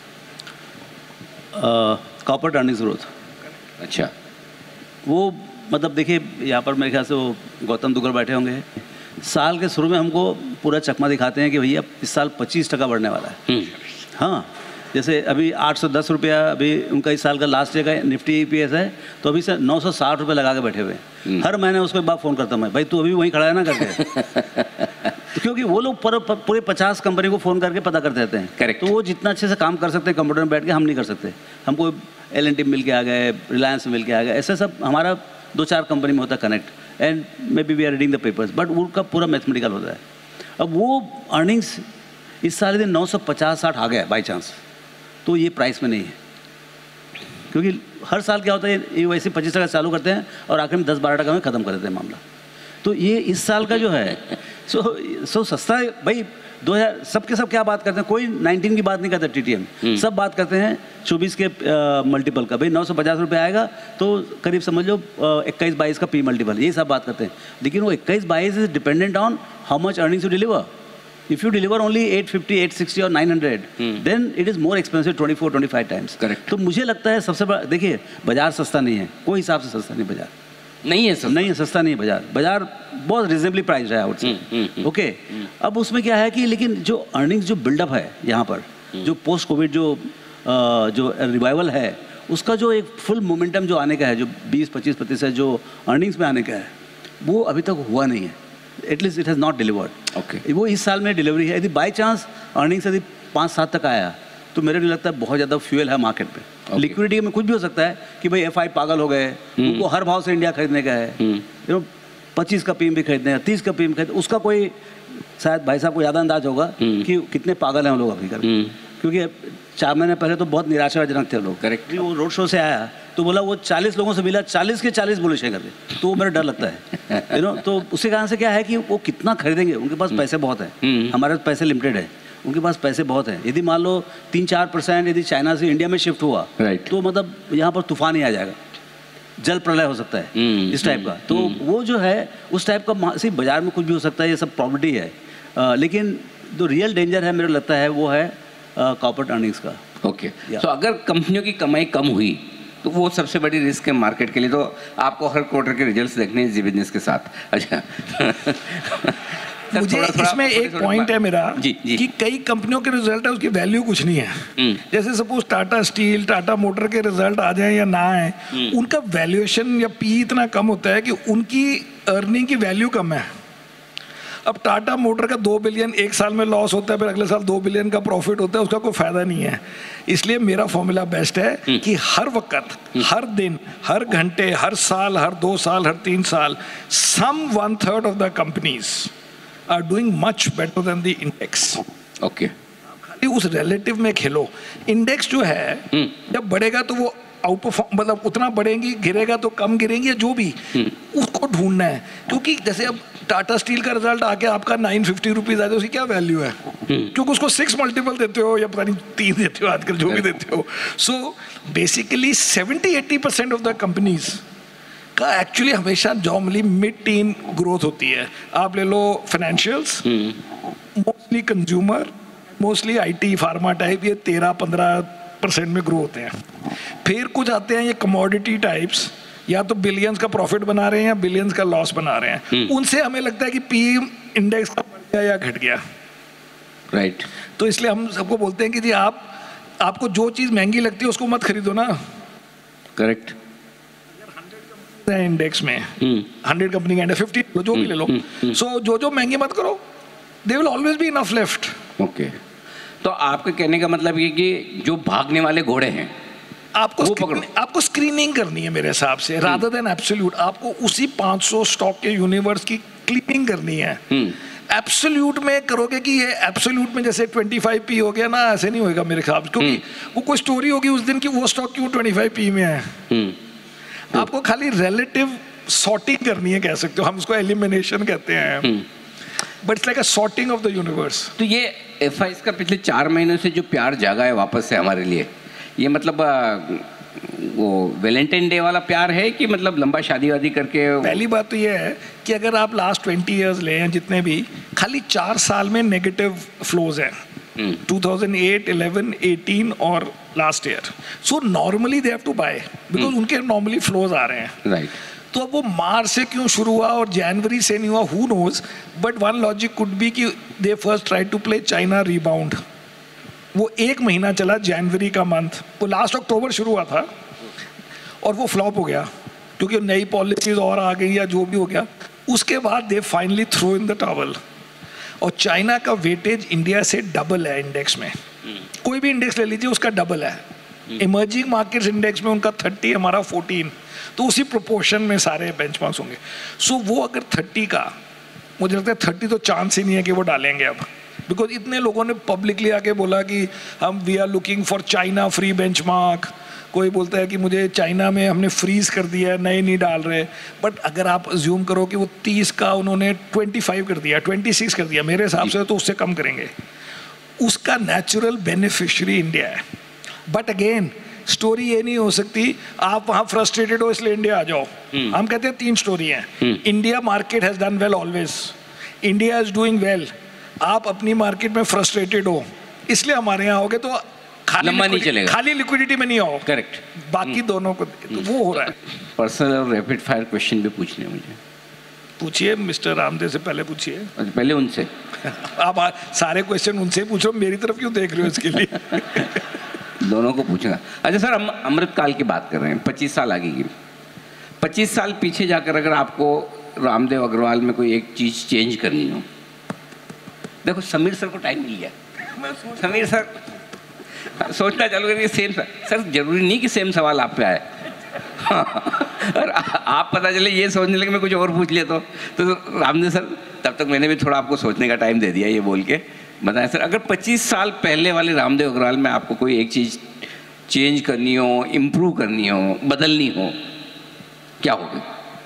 Corporate earnings growth. अच्छा, वो मतलब देखिए यहाँ पर मेरे ख्याल से वो गौतम दुगर बैठे होंगे, साल के शुरू में हमको पूरा चकमा दिखाते हैं कि भैया इस साल पच्चीस टका बढ़ने वाला है। हाँ, जैसे अभी आठ सौ दस रुपया अभी उनका इस साल का लास्ट ईयर का निफ्टी ई पी एस है, तो अभी से नौ सौ साठ रुपये लगा के बैठे हुए हैं। हर महीने उसको एक बार फ़ोन करता हूँ मैं, भाई तू अभी वहीं खड़ा है ना करके। तो क्योंकि वो लोग पूरे पूरे पचास कंपनी को फ़ोन करके पता करते रहते हैं। करेक्ट। तो वो जितना अच्छे से काम कर सकते हैं कंप्यूटर में बैठ के, हम नहीं कर सकते। हमको एल एन टी मिल के आ गए, रिलायंस मिल के आ गए, ऐसे सब हमारा दो चार कंपनी में होता है connect, and maybe we are reading the papers, but उनका पूरा मैथमेटिकल होता है। अब वो अर्निंग्स इस साल यदि नौ सौ पचास साठ आ गया बाई चांस, तो ये प्राइस में नहीं है, क्योंकि हर साल क्या होता है ये वैसे पच्चीस टका चालू करते हैं और आखिर में दस बारह टका में ख़त्म कर देते हैं मामला। तो ये इस साल का जो है सो सो सस्ता है भाई। दो हज़ार सबके सब क्या बात करते हैं, कोई नाइनटीन की बात नहीं करता, टी टी एम सब बात करते हैं चौबीस के मल्टीपल का। भाई नौ सौ पचास रुपये आएगा तो करीब समझ लो इक्कीस बाईस का पी मल्टीपल, ये सब बात करते हैं। लेकिन वो इक्कीस बाईस is dependent on how much earnings you deliver. If you deliver only eight fifty, eight sixty or nine hundred, hmm. then it is more expensive twenty-four, twenty-five times. Correct. तो मुझे लगता है सबसे बड़ा, देखिए बाजार सस्ता नहीं है, कोई हिसाब से सस्ता नहीं बाजार नहीं है, सस्ता नहीं है, सस्ता नहीं है बाजार। बाजार बहुत रिजनेबली प्राइस है आउट से। ओके, अब उसमें क्या है कि लेकिन जो अर्निंग्स जो बिल्डअप है यहाँ पर, जो पोस्ट कोविड जो जो रिवाइवल है, उसका जो एक फुल मोमेंटम जो आने का है, जो बीस पच्चीस प्रतिशत जो अर्निंग्स में आने का है, वो अभी तक हुआ नहीं है। At least it has not delivered. Okay, वो इस साल में डिलीवरी है। यदि बाई चांस अर्निंग्स यदि पाँच सात तक आया तो मेरे को लगता है बहुत ज़्यादा फ्यूल है मार्केट पे। Okay. लिक्विडिटी में कुछ भी हो सकता है कि भाई एफ आई पागल हो गए, उनको हर भाव से इंडिया खरीदने का है, यू नो पच्चीस का पीएम भी खरीदने हैं, तीस का पीएम खरीद, उसका कोई शायद भाई साहब को ज़्यादा अंदाज होगा कि कितने पागल हैं वो लोग अभी कर, क्योंकि चार महीने पहले तो बहुत निराशाजनक थे लोग। करेक्ट। वो रोड शो से आया तो बोला वो चालीस लोगों से मिला, चालीस के चालीस बोले शेयर करके, तो वो मेरा डर लगता है यू नो। तो उसके कारण से क्या है कि वो कितना खरीदेंगे, उनके पास पैसे बहुत हैं, हमारे पास पैसे लिमिटेड है, उनके पास पैसे बहुत हैं। यदि मान लो तीन चार परसेंट यदि चाइना से इंडिया में शिफ्ट हुआ right. तो मतलब यहाँ पर तूफान ही आ जाएगा, जल प्रलय हो सकता है hmm. इस टाइप का। तो hmm. वो जो है उस टाइप का, सिर्फ बाजार में कुछ भी हो सकता है, ये सब प्रॉपर्टी है, आ, लेकिन जो रियल डेंजर है मेरे लगता है वो है कॉर्पोरेट अर्निंग्स का। Okay okay. तो अगर कंपनियों की कमाई कम हुई तो वो सबसे बड़ी रिस्क है मार्केट के लिए, तो आपको हर क्वार्टर के रिजल्ट्स देखने हैं जी बिजनेस के साथ। अच्छा मुझे थोड़ा, थोड़ा, इसमें एक पॉइंट है मेरा जी, जी. कि कई कंपनियों के रिजल्ट है उसकी वैल्यू कुछ नहीं है। जैसे suppose Tata steel, Tata motor के रिजल्ट आ जाए या ना आए, उनका वैल्यूएशन या पी इतना कम होता है कि उनकी अर्निंग की वैल्यू कम है। अब टाटा मोटर का दो बिलियन एक साल में लॉस होता है, फिर अगले साल दो बिलियन का प्रॉफिट होता है, उसका कोई फायदा नहीं है। इसलिए मेरा फॉर्मूला बेस्ट है कि हर वक्त, हर दिन, हर घंटे, हर साल, हर दो साल, हर तीन साल, some one third of the companies are doing much better than the index. Okay, खाली उस रिलेटिव में खेलो। इंडेक्स जो है जब बढ़ेगा तो वो आउट परफॉर्म, मतलब उतना बढ़ेंगी, गिरेगा तो कम गिरेंगी, या जो भी, उसको ढूंढना है। क्योंकि जैसे अब टाटा स्टील का रिजल्ट आके आपका नाइन फिफ्टी रुपीज आ जाए, उसकी क्या वैल्यू है? क्योंकि उसको सिक्स मल्टीपल देते हो या पता नहीं तीन देते हो आजकल, जो भी देते हो। So basically seventy eighty percent of the companies का एक्चुअली हमेशा नॉर्मली मिड टीन ग्रोथ होती है। आप ले लो financials, mostly consumer, mostly IT pharma type, ये तेरह पंद्रह परसेंट में ग्रो होते हैं। फिर कुछ आते हैं ये कमोडिटी टाइप्स, या तो बिलियंस का प्रॉफिट बना रहे हैं या बिलियंस का लॉस बना रहे हैं। उनसे हमें लगता है कि पी इंडेक्स का बढ़ गया या घट गया, राइट right. तो इसलिए हम सबको बोलते हैं कि जी आप आपको जो चीज़ महंगी लगती है उसको मत खरीदो ना। करेक्ट इंडेक्स में हंड्रेड कंपनी का फिफ्टी जो भी ले लो, सो जो जो महंगी मत करो, they will always be enough left. Okay, तो आपके कहने का मतलब ये कि जो भागने वाले घोड़े हैं आपको स्क्रीन, आपको स्क्रीनिंग करनी है मेरे हिसाब से, रादर देन एब्सोल्यूट। आपको उसी पाँच सौ स्टॉक के यूनिवर्स की क्लीनिंग करनी है। एब्सोल्यूट में करोगे कि ये एब्सोल्यूट में जैसे ट्वेंटी फाइव पी हो गया ना, ऐसे नहीं होएगा मेरे ख्याल, क्योंकि वो कोई स्टोरी होगी उस दिन की वो स्टॉक क्यों ट्वेंटी फाइव पी में है। आपको खाली रिलेटिव सॉर्टिंग करनी है, कह सकते हो, हम उसको एलिमिनेशन कहते हैं, but it's like a sorting of the universe. तो ये एफ आई का पिछले चार महीनों से जो प्यार जागा है वापस से हमारे लिए, ये मतलब वो वैलेंटाइन डे वाला प्यार है कि मतलब लंबा शादी वादी करके? पहली बात तो ये है कि अगर आप लास्ट ट्वेंटी इयर्स लें, जितने भी, खाली चार साल में नेगेटिव फ्लोज हैं, two thousand eight, eleven, eighteen और last year. So normally they have to buy because उनके नॉर्मली फ्लोज आ रहे हैं, राइट। तो अब वो मार्च से क्यों शुरू हुआ और जनवरी से नहीं हुआ, who knows, but one logic could be कि they first try to play China rebound. वो एक महीना चला, जनवरी का मंथ, वो लास्ट अक्टूबर शुरू हुआ था और वो फ्लॉप हो गया क्योंकि नई पॉलिसीज और आ गई या जो भी हो गया। उसके बाद they finally throw in the towel, और चाइना का वेटेज इंडिया से डबल है इंडेक्स में। कोई भी इंडेक्स ले लीजिए उसका डबल है। इमर्जिंग मार्केट्स इंडेक्स में उनका थर्टी, हमारा फोर्टीन, तो उसी प्रोपोर्शन में सारे बेंचमार्क्स होंगे। सो वो अगर थर्टी का, मुझे लगता है थर्टी तो चांस ही नहीं है कि वो डालेंगे अब, बिकॉज इतने लोगों ने पब्लिकली आके बोला कि हम we are looking for China free benchmark. कोई बोलता है कि मुझे चाइना में हमने फ्रीज कर दिया है, नए नहीं डाल रहे। बट अगर आप अज्यूम करो कि वो तीस का उन्होंने ट्वेंटी फाइव कर दिया, ट्वेंटी सिक्स कर दिया, मेरे हिसाब से तो उससे कम करेंगे। उसका नेचुरल बेनिफिशियरी इंडिया है। बट अगेन स्टोरी ये नहीं हो सकती आप वहाँ फ्रस्ट्रेटेड हो इसलिए इंडिया आ जाओ। हम कहते हैं तीन स्टोरी हैं। India market has done well always, India is doing well. आप अपनी मार्केट में फ्रस्ट्रेटेड हो इसलिए हमारे यहाँ आओगे तो खाली नहीं चलेगा, खाली लिक्विडिटी में नहीं आओ। करेक्ट। बाकी दोनों को तो वो हो रहा है। पर्सनल और रैपिड फायर क्वेश्चन भी पूछने मुझे। पूछिए मिस्टर रामदेव से पहले पूछिए। पहले उनसे आप सारे क्वेश्चन उनसे पूछो, मेरी तरफ क्यों देख रहे हो इसके लिए? दोनों को पूछूंगा। अच्छा सर, हम अमृतकाल की बात कर रहे हैं, पच्चीस साल आगे की। पच्चीस साल पीछे जाकर अगर आपको रामदेव अग्रवाल में कोई एक चीज़ चेंज करनी हो, देखो समीर सर को टाइम मिल गया। समीर सर सोचना चालू करिए सेम सर, जरूरी नहीं कि सेम सवाल आप पे आए। और आप पता चले ये सोचने लगे मैं कुछ और पूछ लिया तो तो रामदेव सर, तब तक मैंने भी थोड़ा आपको सोचने का टाइम दे दिया ये बोल के। बताएं सर, अगर पच्चीस साल पहले वाले रामदेव अग्रवाल में आपको कोई एक चीज़ चेंज करनी हो, इम्प्रूव करनी हो, बदलनी हो, क्या होगी?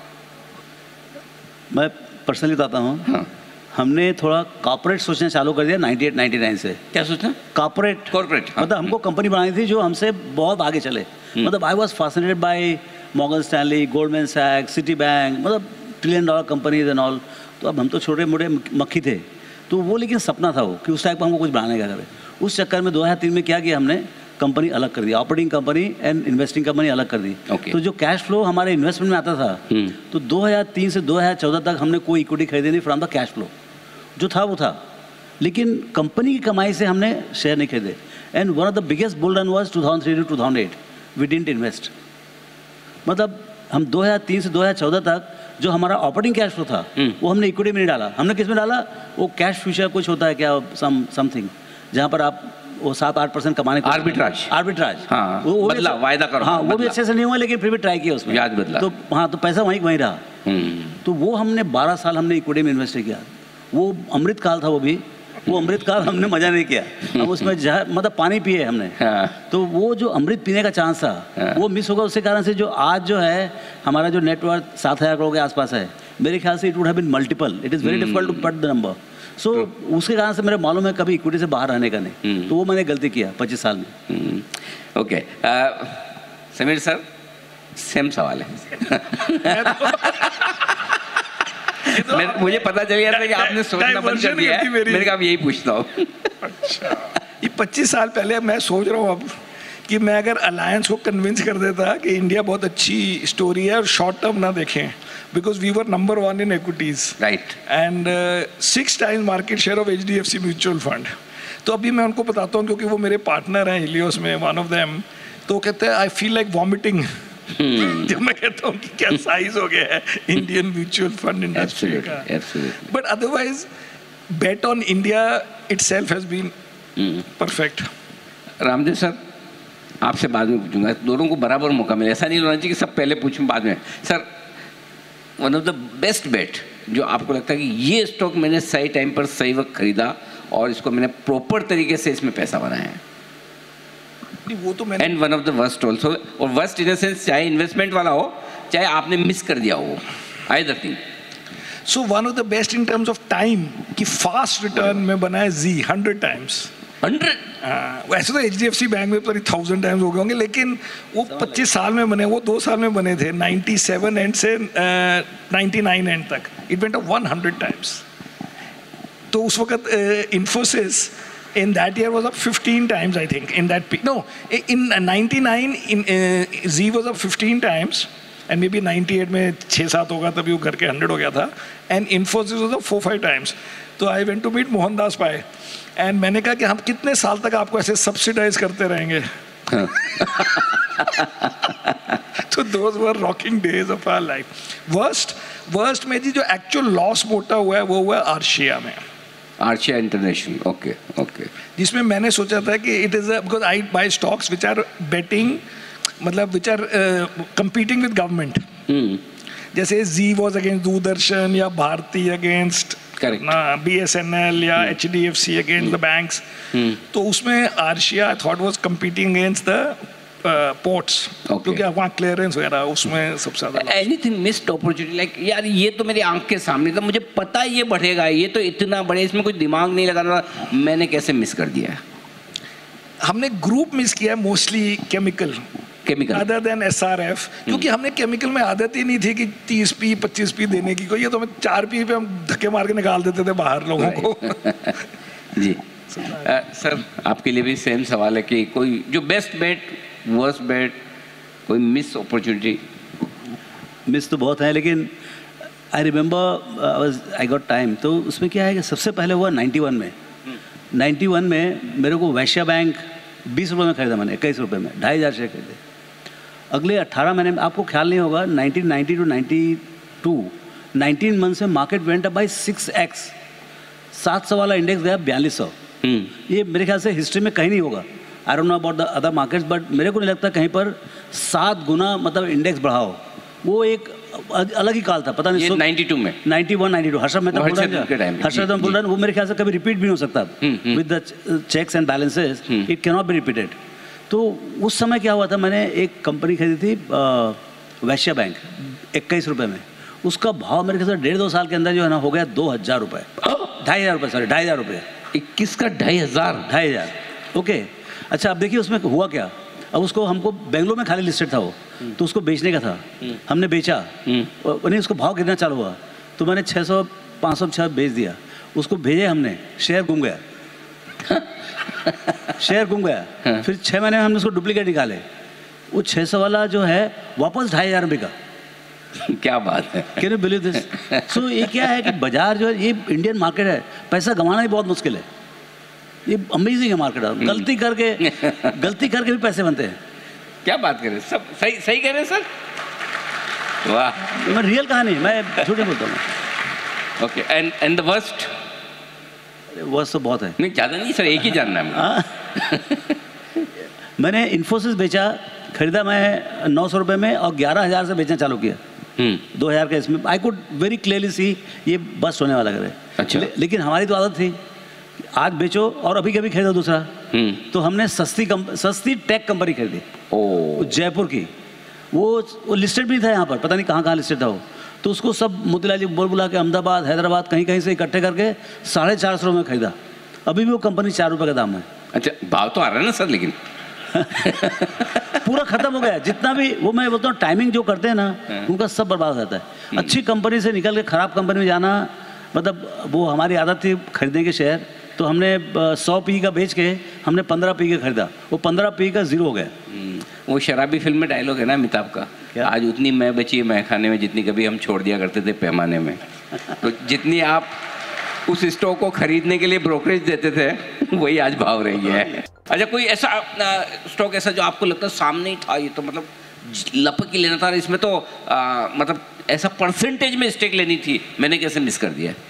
मैं पर्सनली बताता हूँ। हाँ। हमने थोड़ा कॉर्पोरेट सोचना चालू कर दिया अट्ठानवे निन्यानवे से। क्या सोचना? Corporate corporate. मतलब हमको कंपनी बनानी थी जो हमसे बहुत आगे चले। मतलब I was fascinated by Morgan Stanley, Goldman सैक्स, सिटी बैंक, मतलब trillion dollar companies and all. तो अब हम तो छोटे मोटे मक्खी थे, तो वो लेकिन सपना था वो कि उस टाइप का हमको कुछ बनाने का करे। उस चक्कर में दो हज़ार तीन में क्या किया हमने, कंपनी अलग कर दी, operating company and investing company अलग कर दी। okay. तो जो कैश फ्लो हमारे इन्वेस्टमेंट में आता था, तो दो हज़ार तीन से दो हज़ार चौदह तक हमने कोई इक्विटी खरीदी नहीं फ्रॉम द कैश फ्लो। जो था वो था, लेकिन कंपनी की कमाई से हमने शेयर नहीं खरीदे। And one of the biggest bull run was two thousand three to two thousand eight, we didn't invest. मतलब हम दो हज़ार तीन से दो हज़ार चौदह तक जो हमारा ऑपरेटिंग कैश फ्लो था वो हमने इक्विटी में नहीं डाला। हमने किस में डाला? वो कैश फ्यूचर कुछ होता है क्या, सम समथिंग, जहाँ पर आप वो सात आठ परसेंट कमाने को, आर्बिट्राज आर्बिट्राज हाँ, वो, वो बदला, वायदा करो। हाँ, वो भी अच्छे से नहीं हुआ, लेकिन फिर भी ट्राई किया उसमें, याद बदला। तो हाँ, तो पैसा वहीं वहीं रहा। तो वो हमने बारह साल हमने इक्विटी में इन्वेस्ट किया। वो अमृत काल था, वो भी वो अमृत काल हमने मजा नहीं किया। हम उसमें जहर मतलब पानी पिए हमने। हाँ। तो वो जो अमृत पीने का चांस था, हाँ, वो मिस होगा। उसके कारण से जो आज जो है हमारा जो नेटवर्क सात हज़ार करोड़ के आसपास है, मेरे ख्याल से it would have been multiple. It is very difficult to put the number. So उसके कारण से मेरे मालूम है कभी इक्विटी से बाहर रहने का नहीं। तो वो मैंने गलती किया पच्चीस साल में। ओके समीर सर, सेम सवाल है। तो मुझे पता चल गया था कि आपने सोचना बंद कर दिया है, मेरे का यही पूछता हूँ। अच्छा, ये पच्चीस साल पहले मैं सोच रहा हूँ अब कि मैं अगर अलायंस को कन्विंस कर देता कि इंडिया बहुत अच्छी स्टोरी है और शॉर्ट टर्म ना देखें, because we were number one in equities, right, and six times market share of H D F C mutual fund. तो अभी मैं उनको बताता हूँ, क्योंकि वो मेरे पार्टनर हैं हिलियोस में, वन ऑफ देम, तो कहते हैं आई फील लाइक वॉमिटिंग जब मैं कहता हूँ कि क्या साइज हो गया है इंडियन म्यूचुअल फंड इंडस्ट्री का। But otherwise bet on India itself has been perfect. Ramdev sir, आपसे बाद में पूछूंगा, दोनों को बराबर मौका मिले, ऐसा नहीं होना चाहिए कि सब पहले पूछूं बाद में। Sir, one of the best bet जो आपको लगता है कि ये स्टॉक मैंने सही टाइम पर सही वक्त खरीदा और इसको मैंने प्रॉपर तरीके से इसमें पैसा बनाया है, वो तो मैंने, and one of the worst also, और वर्स्ट इन द सेंस चाहे इन्वेस्टमेंट वाला हो चाहे आपने मिस कर दिया हो, either thing. So one of the best in terms of time कि फास्ट रिटर्न में बना है जी हंड्रेड टाइम्स। हंड्रेड वैसे तो H D F C bank में पता थाउजेंड टाइम्स हो गए होंगे, लेकिन वो पच्चीस साल में बने, वो दो साल में बने थे, नाइन्टी सेवन एंड से नाइन्टी नाइन एंड तक, it went up one hundred times. तो उस वक्त Infosys in that year was up fifteen times, I think, in that peak. No, in ninety-nine in uh, Z was up fifteen times, and maybe ninety-eight में छः सात होगा, तभी वो करके हंड्रेड हो गया था, and Infosys was up four five times. तो I went to meet Mohandas पाए, and मैंने कहा कि हम कितने साल तक आपको ऐसे सब्सिडाइज करते रहेंगे। तो those were rocking days of our life. Worst, worst में जी जो actual loss मोटा हुआ है वो हुआ आर्शिया में। आर्शिया इंटरनेशनल, ओके ओके, जिसमें मैंने सोचा था कि it is because I buy stocks which are betting, मतलब which are competing with government, जैसे जी वॉज अगेंस्ट दूरदर्शन या Bharti against B S N L या H D F C against the banks. तो उसमें Arshiya I thought was competing against the ports, क्योंकि वहाँ clearance वगैरह उसमें सबसे ज़्यादा। एनीथिंग मिस्ड अपॉर्चुनिटी, लाइक यार ये तो मेरी आंख के सामने था, मुझे पता है ये बढ़ेगा, ये तो इतना बढ़े, इसमें कोई दिमाग नहीं लगाना, मैंने कैसे मिस कर दिया? हमने ग्रुप मिस किया mostly chemical chemical other than S R F, क्योंकि हमने केमिकल में आदत ही नहीं थी कि तीस पी पच्चीस पी देने की, कोई ये तो हम चार पी पे हम धक्के मार के निकाल देते थे बाहर लोगों को। जी सर, आपके लिए भी सेम सवाल है कि कोई जो बेस्ट बेट, वर्स्ट बेट, कोई मिस अपॉर्चुनिटी? मिस तो बहुत है, लेकिन I remember I got time, तो उसमें क्या है कि सबसे पहले हुआ नाइन्टी वन में नाइन्टी वन में मेरे को वैश्य बैंक बीस रुपये में खरीदा मैंने, इक्कीस रुपये में ढाई हज़ार शेयर खरीदे। अगले अट्ठारह महीने में, आपको ख्याल नहीं होगा, nineteen ninety two ninety two nineteen months में market went up by six x, सात सौ वाला इंडेक्स गया बयालीस सौ। ये मेरे ख्याल से हिस्ट्री में कहीं नहीं होगा। I don't know about the other markets, but मेरे को नहीं लगता कहीं पर सात गुना मतलब इंडेक्स बढ़ाओ। वो एक अलग ही काल था, पता नहीं। ये बानवे में, इक्यानवे, बानवे हर्षद मेहता बोल हर्षद के टाइम में, हर्षद बोल रहे हैं, वो मेरे ख्याल से कभी रिपीट भी नहीं हो सकता with the checks and balances, it can not be repeated. तो उस समय क्या हुआ था, मैंने एक कंपनी खरीदी थी वैश्य बैंक, इक्कीस रुपये में। उसका भाव मेरे ख्याल से डेढ़ दो साल के अंदर जो है ना हो गया दो हज़ार रुपये, ढाई हज़ार रुपये, सॉरी ढाई हज़ार रुपये। इक्कीस का ढाई हज़ार ढाई हज़ार ओके। अच्छा, अब देखिए उसमें हुआ क्या। अब उसको हमको बेंगलोर में खाली लिस्टेड था वो, तो उसको बेचने का था, हमने बेचा, नहीं उसको भाव गिरना चालू हुआ, तो मैंने छः सौ पाँच सौ छः बेच दिया। उसको भेजे हमने, शेयर घूम गया शेयर घूम गया। फिर छः महीने में हमने उसको डुप्लीकेट निकाले, वो छः सौ वाला जो है वापस ढाई हज़ार रुपये का। क्या बात है, can you believe this. So ये क्या है कि बाजार जो है, ये इंडियन मार्केट है, पैसा कमाना ही बहुत मुश्किल है। ये अमेजिंग है मार्केट, गलती करके गलती करके भी पैसे बनते हैं। क्या बात कर रहे हैं, सब सही सही कह रहे हैं सर, वाह। मैं रियल कहानी, मैं झूठ नहीं बोलता हूँ। Okay, and and the worst. Worst तो बहुत है, नहीं ज़्यादा नहीं सर, एक ही जानना है मुझे। मैंने इन्फोसिस बेचा, खरीदा मैं नौ सौ रुपये में और ग्यारह हज़ार से बेचना चालू किया दो हज़ार का। इसमें I could very clearly see ये बस होने वाला करे। अच्छा। ले, लेकिन हमारी तो आदत थी आज बेचो और अभी कभी खरीदो दूसरा। तो हमने सस्ती कंप सस्ती टेक कंपनी खरीदी, ओ जयपुर की। वो वो लिस्टेड भी था यहाँ पर, पता नहीं कहाँ कहाँ लिस्टेड था वो। तो उसको सब मोतीलाल जी बोल बुला के अहमदाबाद, हैदराबाद, कहीं कहीं से इकट्ठे करके साढ़े चार सौ में खरीदा। अभी भी वो कंपनी चार रुपये का दाम है। अच्छा, भाव तो आ रहा है ना सर, लेकिन पूरा खत्म हो गया जितना भी। वो मैं बोलता हूँ टाइमिंग जो करते हैं ना, उनका सब बर्बाद हो जाता है। अच्छी कंपनी से निकल के ख़राब कंपनी में जाना, मतलब वो हमारी आदत थी खरीदने के शेयर। तो हमने सौ पी का बेच के हमने पंद्रह पी का खरीदा, वो पंद्रह पी का जीरो हो गया। वो शराबी फिल्म में डायलॉग है ना अमिताभ का, क्या? आज उतनी मैं बची है मैं खाने में जितनी कभी हम छोड़ दिया करते थे पैमाने में। तो जितनी आप उस स्टॉक को खरीदने के लिए ब्रोकरेज देते थे, वही आज भाव रही है। अच्छा, कोई ऐसा स्टॉक ऐसा जो आपको लगता है सामने ही था, ये तो मतलब लपक ही लेना था, इसमें तो आ, मतलब ऐसा परसेंटेज में स्टेक लेनी थी, मैंने कैसे मिस कर दिया?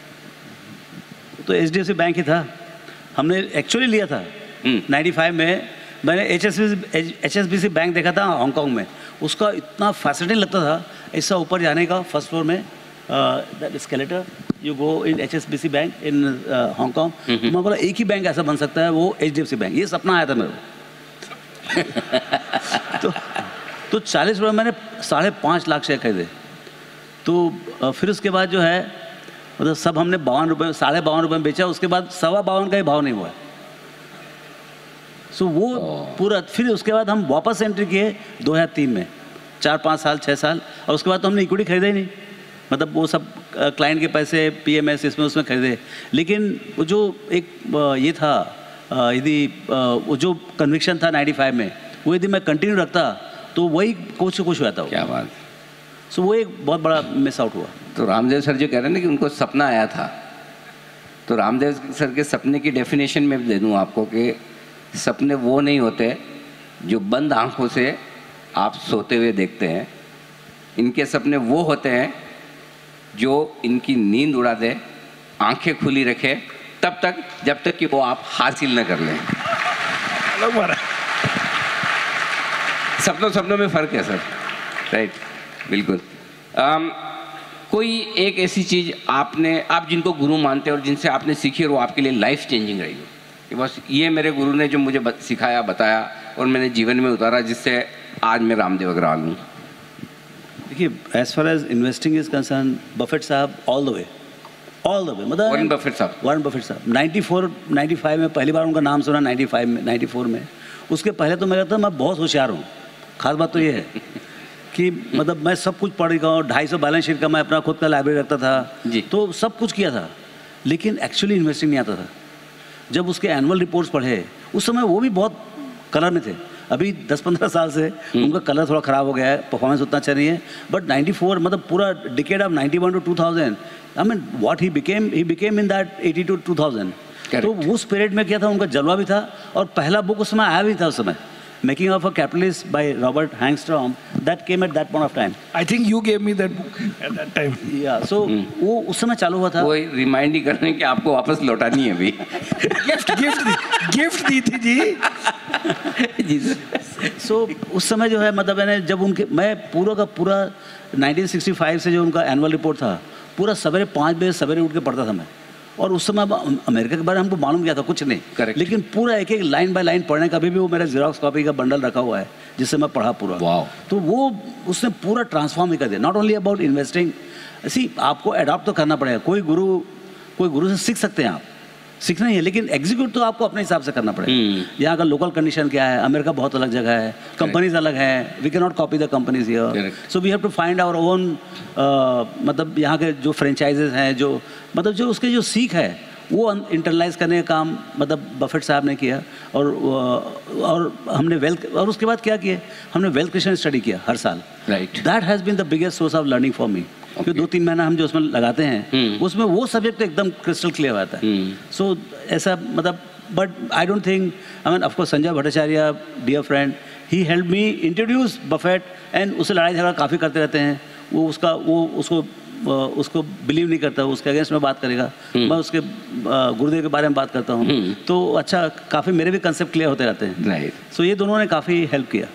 तो H D F C bank ही था, हमने एक्चुअली लिया था नाइन्टी फाइव में। मैंने H S B H S B C bank देखा था हांगकांग में, उसका इतना फैसिनेटिंग लगता था ऐसा ऊपर जाने का, फर्स्ट फ्लोर में that escalator you go in H S B C bank in Hong Kong. मैं बोला एक ही बैंक ऐसा बन सकता है, वो H D F C bank. ये सपना आया था मेरे को। तो तो चालीस रुपये मैंने साढ़े पाँच लाख शेयर खरीदे। तो uh, फिर उसके बाद जो है मतलब सब हमने बावन रुपये साढ़े बावन रुपये में बेचा, उसके बाद सवा बावन का ही भाव नहीं हुआ। सो so, वो पूरा, फिर उसके बाद हम वापस एंट्री किए दो हज़ार तीन में, चार पाँच साल छः साल, और उसके बाद तो हमने इक्विटी खरीदा ही नहीं। मतलब वो सब क्लाइंट के पैसे पीएमएस इसमें उसमें खरीदे। लेकिन वो जो एक ये था, यदि वो जो कन्विक्शन था नाइन्टी फाइव में, वो यदि मैं कंटिन्यू रखता तो वही कुछ से कुछ हुआ था। क्या बात। सो so, वो एक बहुत बड़ा मिस आउट हुआ। तो रामदेव सर जो कह रहे हैं ना कि उनको सपना आया था, तो रामदेव सर के सपने की डेफिनेशन में दे दूं आपको कि सपने वो नहीं होते जो बंद आंखों से आप सोते हुए देखते हैं। इनके सपने वो होते हैं जो इनकी नींद उड़ा दे, आंखें खुली रखे तब तक जब तक कि वो आप हासिल न कर लें। सपनों सपनों में फ़र्क है सर, राइट, बिल्कुल। um, कोई एक ऐसी चीज़ आपने, आप जिनको गुरु मानते हैं और जिनसे आपने सीखी और वो आपके लिए लाइफ चेंजिंग रही हो कि बस ये मेरे गुरु ने जो मुझे बत, सिखाया बताया और मैंने जीवन में उतारा, जिससे आज मैं रामदेव अग्रवाल हूँ? देखिए, as far as investing is concerned, Buffett साहब all the way all the way मतलब वॉरेन बफेट साहब वॉरेन बफेट साहब नाइन्टी फोर नाइन्टी फाइव में पहली बार उनका नाम सुना, नाइन्टी फाइव में नाइन्टी फोर में। उसके पहले तो मैं कहता मैं बहुत होशियार हूँ। खास बात तो ये है कि मतलब मैं सब कुछ पढ़ गया हूँ, ढाई सौ बैलेंस शीट का मैं अपना खुद का लाइब्रेरी रखता था जी, तो सब कुछ किया था, लेकिन एक्चुअली इन्वेस्टिंग नहीं आता था। जब उसके एनुअल रिपोर्ट्स पढ़े, उस समय वो भी बहुत कलर में थे। अभी दस पंद्रह साल से उनका कलर थोड़ा ख़राब हो गया है, परफॉर्मेंस उतना अच्छा नहीं है, बट नाइन्टी फोर मतलब पूरा decade of ninety one to two thousand, I mean what he became he became in that eighty two thousand. तो उस पीरियड में क्या था, उनका जलवा भी था और पहला बुक उस समय आया भी था उस समय, Making of a Capitalist by Robert Hangstrom, that came at that point of time. I think you gave me that book at that time. Yeah, so वो उस समय चालू हुआ था. वो रिमाइंड ही करने कि आपको वापस लौटानी है अभी. गिफ्ट गिफ्ट दी गिफ्ट दी थी जी. जी सर. सो उस समय जो है मतलब मैंने जब उनके मैं पूरा का पूरा नाइनटीन सिक्सटी फाइव से जो उनका एनुअल रिपोर्ट था पूरा सवेरे पाँच बजे सवेरे उठ के पढ़ता था मैं. और उस समय अमेरिका के बारे में हमको मालूम क्या था कुछ नहीं. Correct. लेकिन पूरा एक एक लाइन बाय लाइन पढ़ने का अभी भी वो मेरा जीरोक्स कॉपी का बंडल रखा हुआ है जिससे मैं पढ़ा पूरा. Wow. तो वो उसने पूरा ट्रांसफॉर्म ही कर दिया. Not only about investing. See आपको अडॉप्ट तो करना पड़ेगा. कोई गुरु कोई गुरु से सीख सकते हैं आप, सीखना ही है, लेकिन एग्जीक्यूट तो आपको अपने हिसाब से करना पड़ेगा. यहाँ का लोकल कंडीशन क्या है, अमेरिका बहुत अलग जगह है, कंपनीज अलग है. We can not copy the companies here. So we have to find our own. मतलब यहाँ के जो फ्रेंचाइजेज हैं, जो मतलब जो उसके जो सीख है वो इंटरलाइज करने का काम मतलब बफेट साहब ने किया. और और हमने वेल्थ और उसके बाद क्या किया, हमने वेल्थ क्रिएशन स्टडी किया हर साल. Right. That has been the biggest source of learning for me. क्योंकि दो तीन महीना हम जो उसमें लगाते हैं उसमें वो सब्जेक्ट एकदम क्रिस्टल क्लियर आता है. सो ऐसा मतलब but I don't think I mean of course Sanjay Bhattacharya dear friend he help me introduce Buffett and उससे लड़ाई झगड़ा काफ़ी करते रहते हैं. वो उसका वो उसको उसको बिलीव नहीं करता, उसके अगेंस्ट में बात करेगा. मैं उसके गुरुदेव के बारे में बात करता हूँ. तो अच्छा काफ़ी मेरे भी कंसेप्ट क्लियर होते रहते हैं. राइट. सो ये दोनों ने काफ़ी हेल्प किया.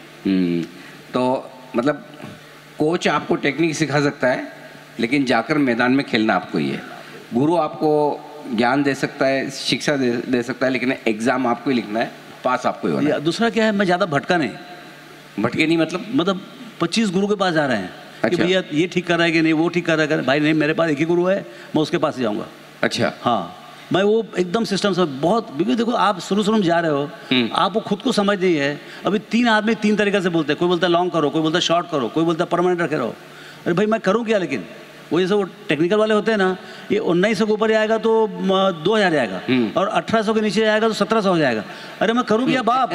तो मतलब कोच आपको टेक्निक सिखा सकता है लेकिन जाकर मैदान में खेलना आपको ही है. गुरु आपको ज्ञान दे सकता है, शिक्षा दे, दे सकता है, लेकिन एग्जाम आपको ही लिखना है, पास आपको ही होना है. दूसरा क्या है, मैं ज़्यादा भटका नहीं. भटके नहीं मतलब मतलब पच्चीस गुरु के पास जा रहे हैं. अच्छा. कि भैया ये ठीक कर रहा है कि नहीं, वो ठीक कर रहा है. भाई नहीं, मेरे पास एक ही गुरु है, मैं उसके पास ही जाऊँगा. अच्छा. हाँ, मैं वो एकदम सिस्टम से बहुत, क्योंकि देखो आप शुरू शुरू में जा रहे हो, आपको खुद को समझ नहीं है. अभी तीन आदमी तीन तरीके से बोलते हैं. कोई बोलता है लॉन्ग करो, कोई बोलता है शॉर्ट करो, कोई बोलता है परमानेंट रखे रहो. अरे भाई मैं करूँ क्या? लेकिन वो जैसे वो टेक्निकल वाले होते हैं ना, ये उन्नीस सौ के ऊपर जाएगा तो दो हज़ार जाएगा और अठारह सौ के नीचे जाएगा तो सत्रह सौ हो जाएगा. अरे मैं करूँ क्या बाप?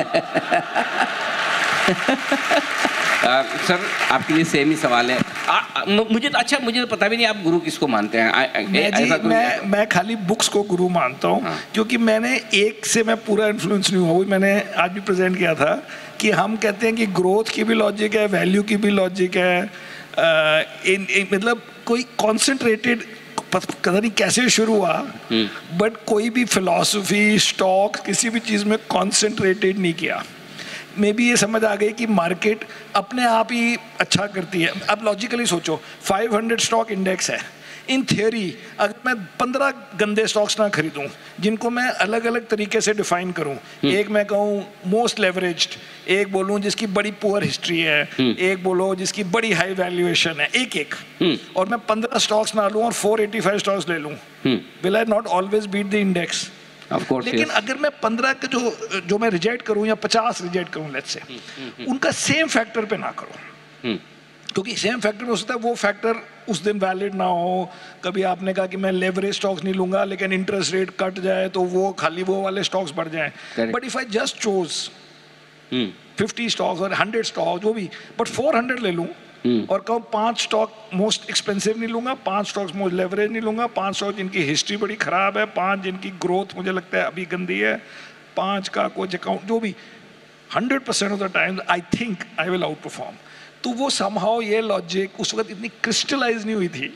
आ, सर आपके लिए सेम ही सवाल है. आ, आ, मुझे तो अच्छा मुझे तो पता भी नहीं आप गुरु किसको मानते हैं. आ, आ, मैं, जी, मैं मैं खाली बुक्स को गुरु मानता हूँ. हाँ. क्योंकि मैंने एक से मैं पूरा इन्फ्लुएंस नहीं हुआ. वही मैंने आज भी प्रेजेंट किया था कि हम कहते हैं कि ग्रोथ की भी लॉजिक है, वैल्यू की भी लॉजिक है. आ, इन, इन, मतलब कोई कॉन्सेंट्रेटेड पता नहीं कैसे शुरू हुआ, बट कोई भी फिलॉसफी स्टॉक किसी भी चीज़ में कॉन्सेंट्रेटेड नहीं किया. मे बी ये समझ आ गई कि मार्केट अपने आप ही अच्छा करती है. अब लॉजिकली सोचो, पाँच सौ स्टॉक इंडेक्स है. इन थियोरी अगर मैं पंद्रह गंदे स्टॉक्स ना खरीदूं जिनको मैं अलग अलग तरीके से डिफाइन करूं, एक मैं कहूं मोस्ट लेवरेज्ड, एक बोलूं जिसकी बड़ी पुअर हिस्ट्री है, एक बोलो जिसकी बड़ी हाई वैल्यूएशन है, एक एक, और मैं पंद्रह स्टॉक्स ना लूं और चार सौ पचासी स्टॉक्स ले लूं, will I not always beat the index? Of course, लेकिन yes. अगर मैं पंद्रह के जो जो मैं रिजेक्ट करूं या पचास रिजेक्ट करूं लेट्स से, उनका सेम फैक्टर पे ना करूं, क्योंकि सेम फैक्टर में हो सकता है वो फैक्टर उस दिन वैलिड ना हो. कभी आपने कहा कि मैं लेवरेज स्टॉक्स नहीं लूंगा लेकिन इंटरेस्ट रेट कट जाए तो वो खाली वो वाले स्टॉक्स बढ़ जाएं. But if I just chose fifty stocks और हंड्रेड स्टॉक्स जो भी, बट फोर हंड्रेड ले लूं और कहूँ पांच स्टॉक मोस्ट एक्सपेंसिव नहीं लूंगा, पांच स्टॉक्स मोस्ट लेवरेज नहीं लूंगा, पांच स्टॉक जिनकी हिस्ट्री बड़ी खराब है, पांच जिनकी ग्रोथ मुझे लगता है अभी गंदी है, पांच का कुछ अकाउंट जो भी, hundred percent of the time I think I will outperform. तो वो समहाउ ये लॉजिक उस वक्त इतनी क्रिस्टलाइज नहीं हुई थी,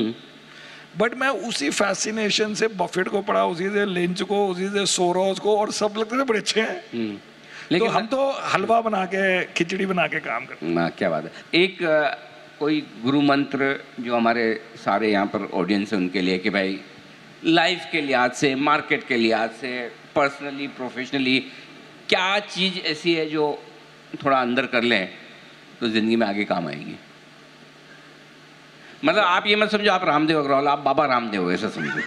बट मैं उसी फैसिनेशन से बफेट को पढ़ा, उसी से लिंच को, उसी से सोरोस को, और सब लगते थे बड़े अच्छे हैं. लेकिन तो हम तो हलवा बना के खिचड़ी बना के काम करते हैं. क्या बात है. एक आ, कोई गुरु मंत्र जो हमारे सारे यहाँ पर ऑडियंस है उनके लिए, कि भाई लाइफ के लिहाज से, मार्केट के लिहाज से, पर्सनली प्रोफेशनली क्या चीज़ ऐसी है जो थोड़ा अंदर कर लें तो ज़िंदगी में आगे काम आएगी? मतलब आप ये मत समझो आप रामदेव अग्रवाल, आप बाबा रामदेव हो, ऐसा समझो.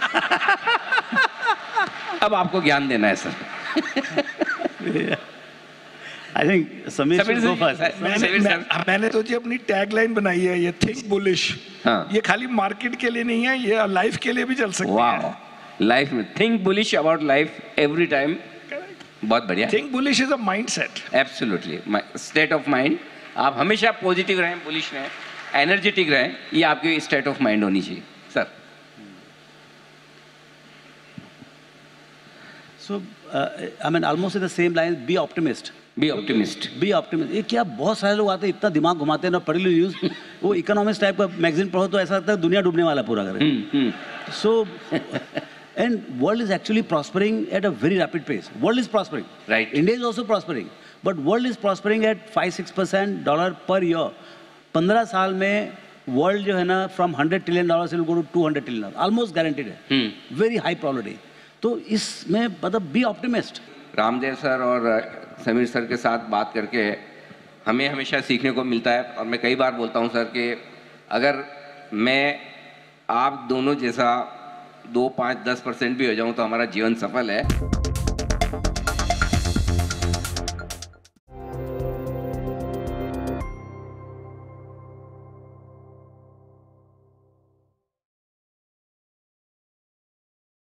अब आपको ज्ञान देना है sir. I think Sameer should go first. मैंने, मैं, मैंने तो जी अपनी टैगलाइन बनाई है, ये थिंक बुलिश. हाँ. ये खाली मार्केट के लिए नहीं है, ये लाइफ के लिए भी चल सकती है. लाइफ में think bullish about life every time. बहुत बढ़िया. Think bullish is a mindset. Absolutely, state of mind. आप हमेशा पॉजिटिव रहें, बुलिश रहें, एनर्जेटिक रहें, ये आपकी स्टेट ऑफ माइंड होनी चाहिए. Sir so I mean almost in the same line, be optimist. Be optimist. Be optimist. ये क्या, बहुत सारे लोग आते हैं इतना दिमाग घुमाते हैं ना, पढ़ी ली न्यूज़, वो इकोनॉमिक्स टाइप का मैगजीन पढ़ो तो ऐसा लगता है दुनिया डूबने वाला पूरा करें। So and world is actually prospering at a very rapid pace. World is prospering, right. India is also prospering, but world is prospering at five six percent dollar per year. पंद्रह साल में वर्ल्ड जो है ना, from hundred trillion dollar से go to two hundred trillion dollar, almost guaranteed है, very high probability. तो इसमें मतलब बी ऑप्टिमिस्ट। रामदेव सर और समीर सर के साथ बात करके हमें हमेशा सीखने को मिलता है, और मैं कई बार बोलता हूं सर कि अगर मैं आप दोनों जैसा दो पाँच दस परसेंट भी हो जाऊं तो हमारा जीवन सफल है।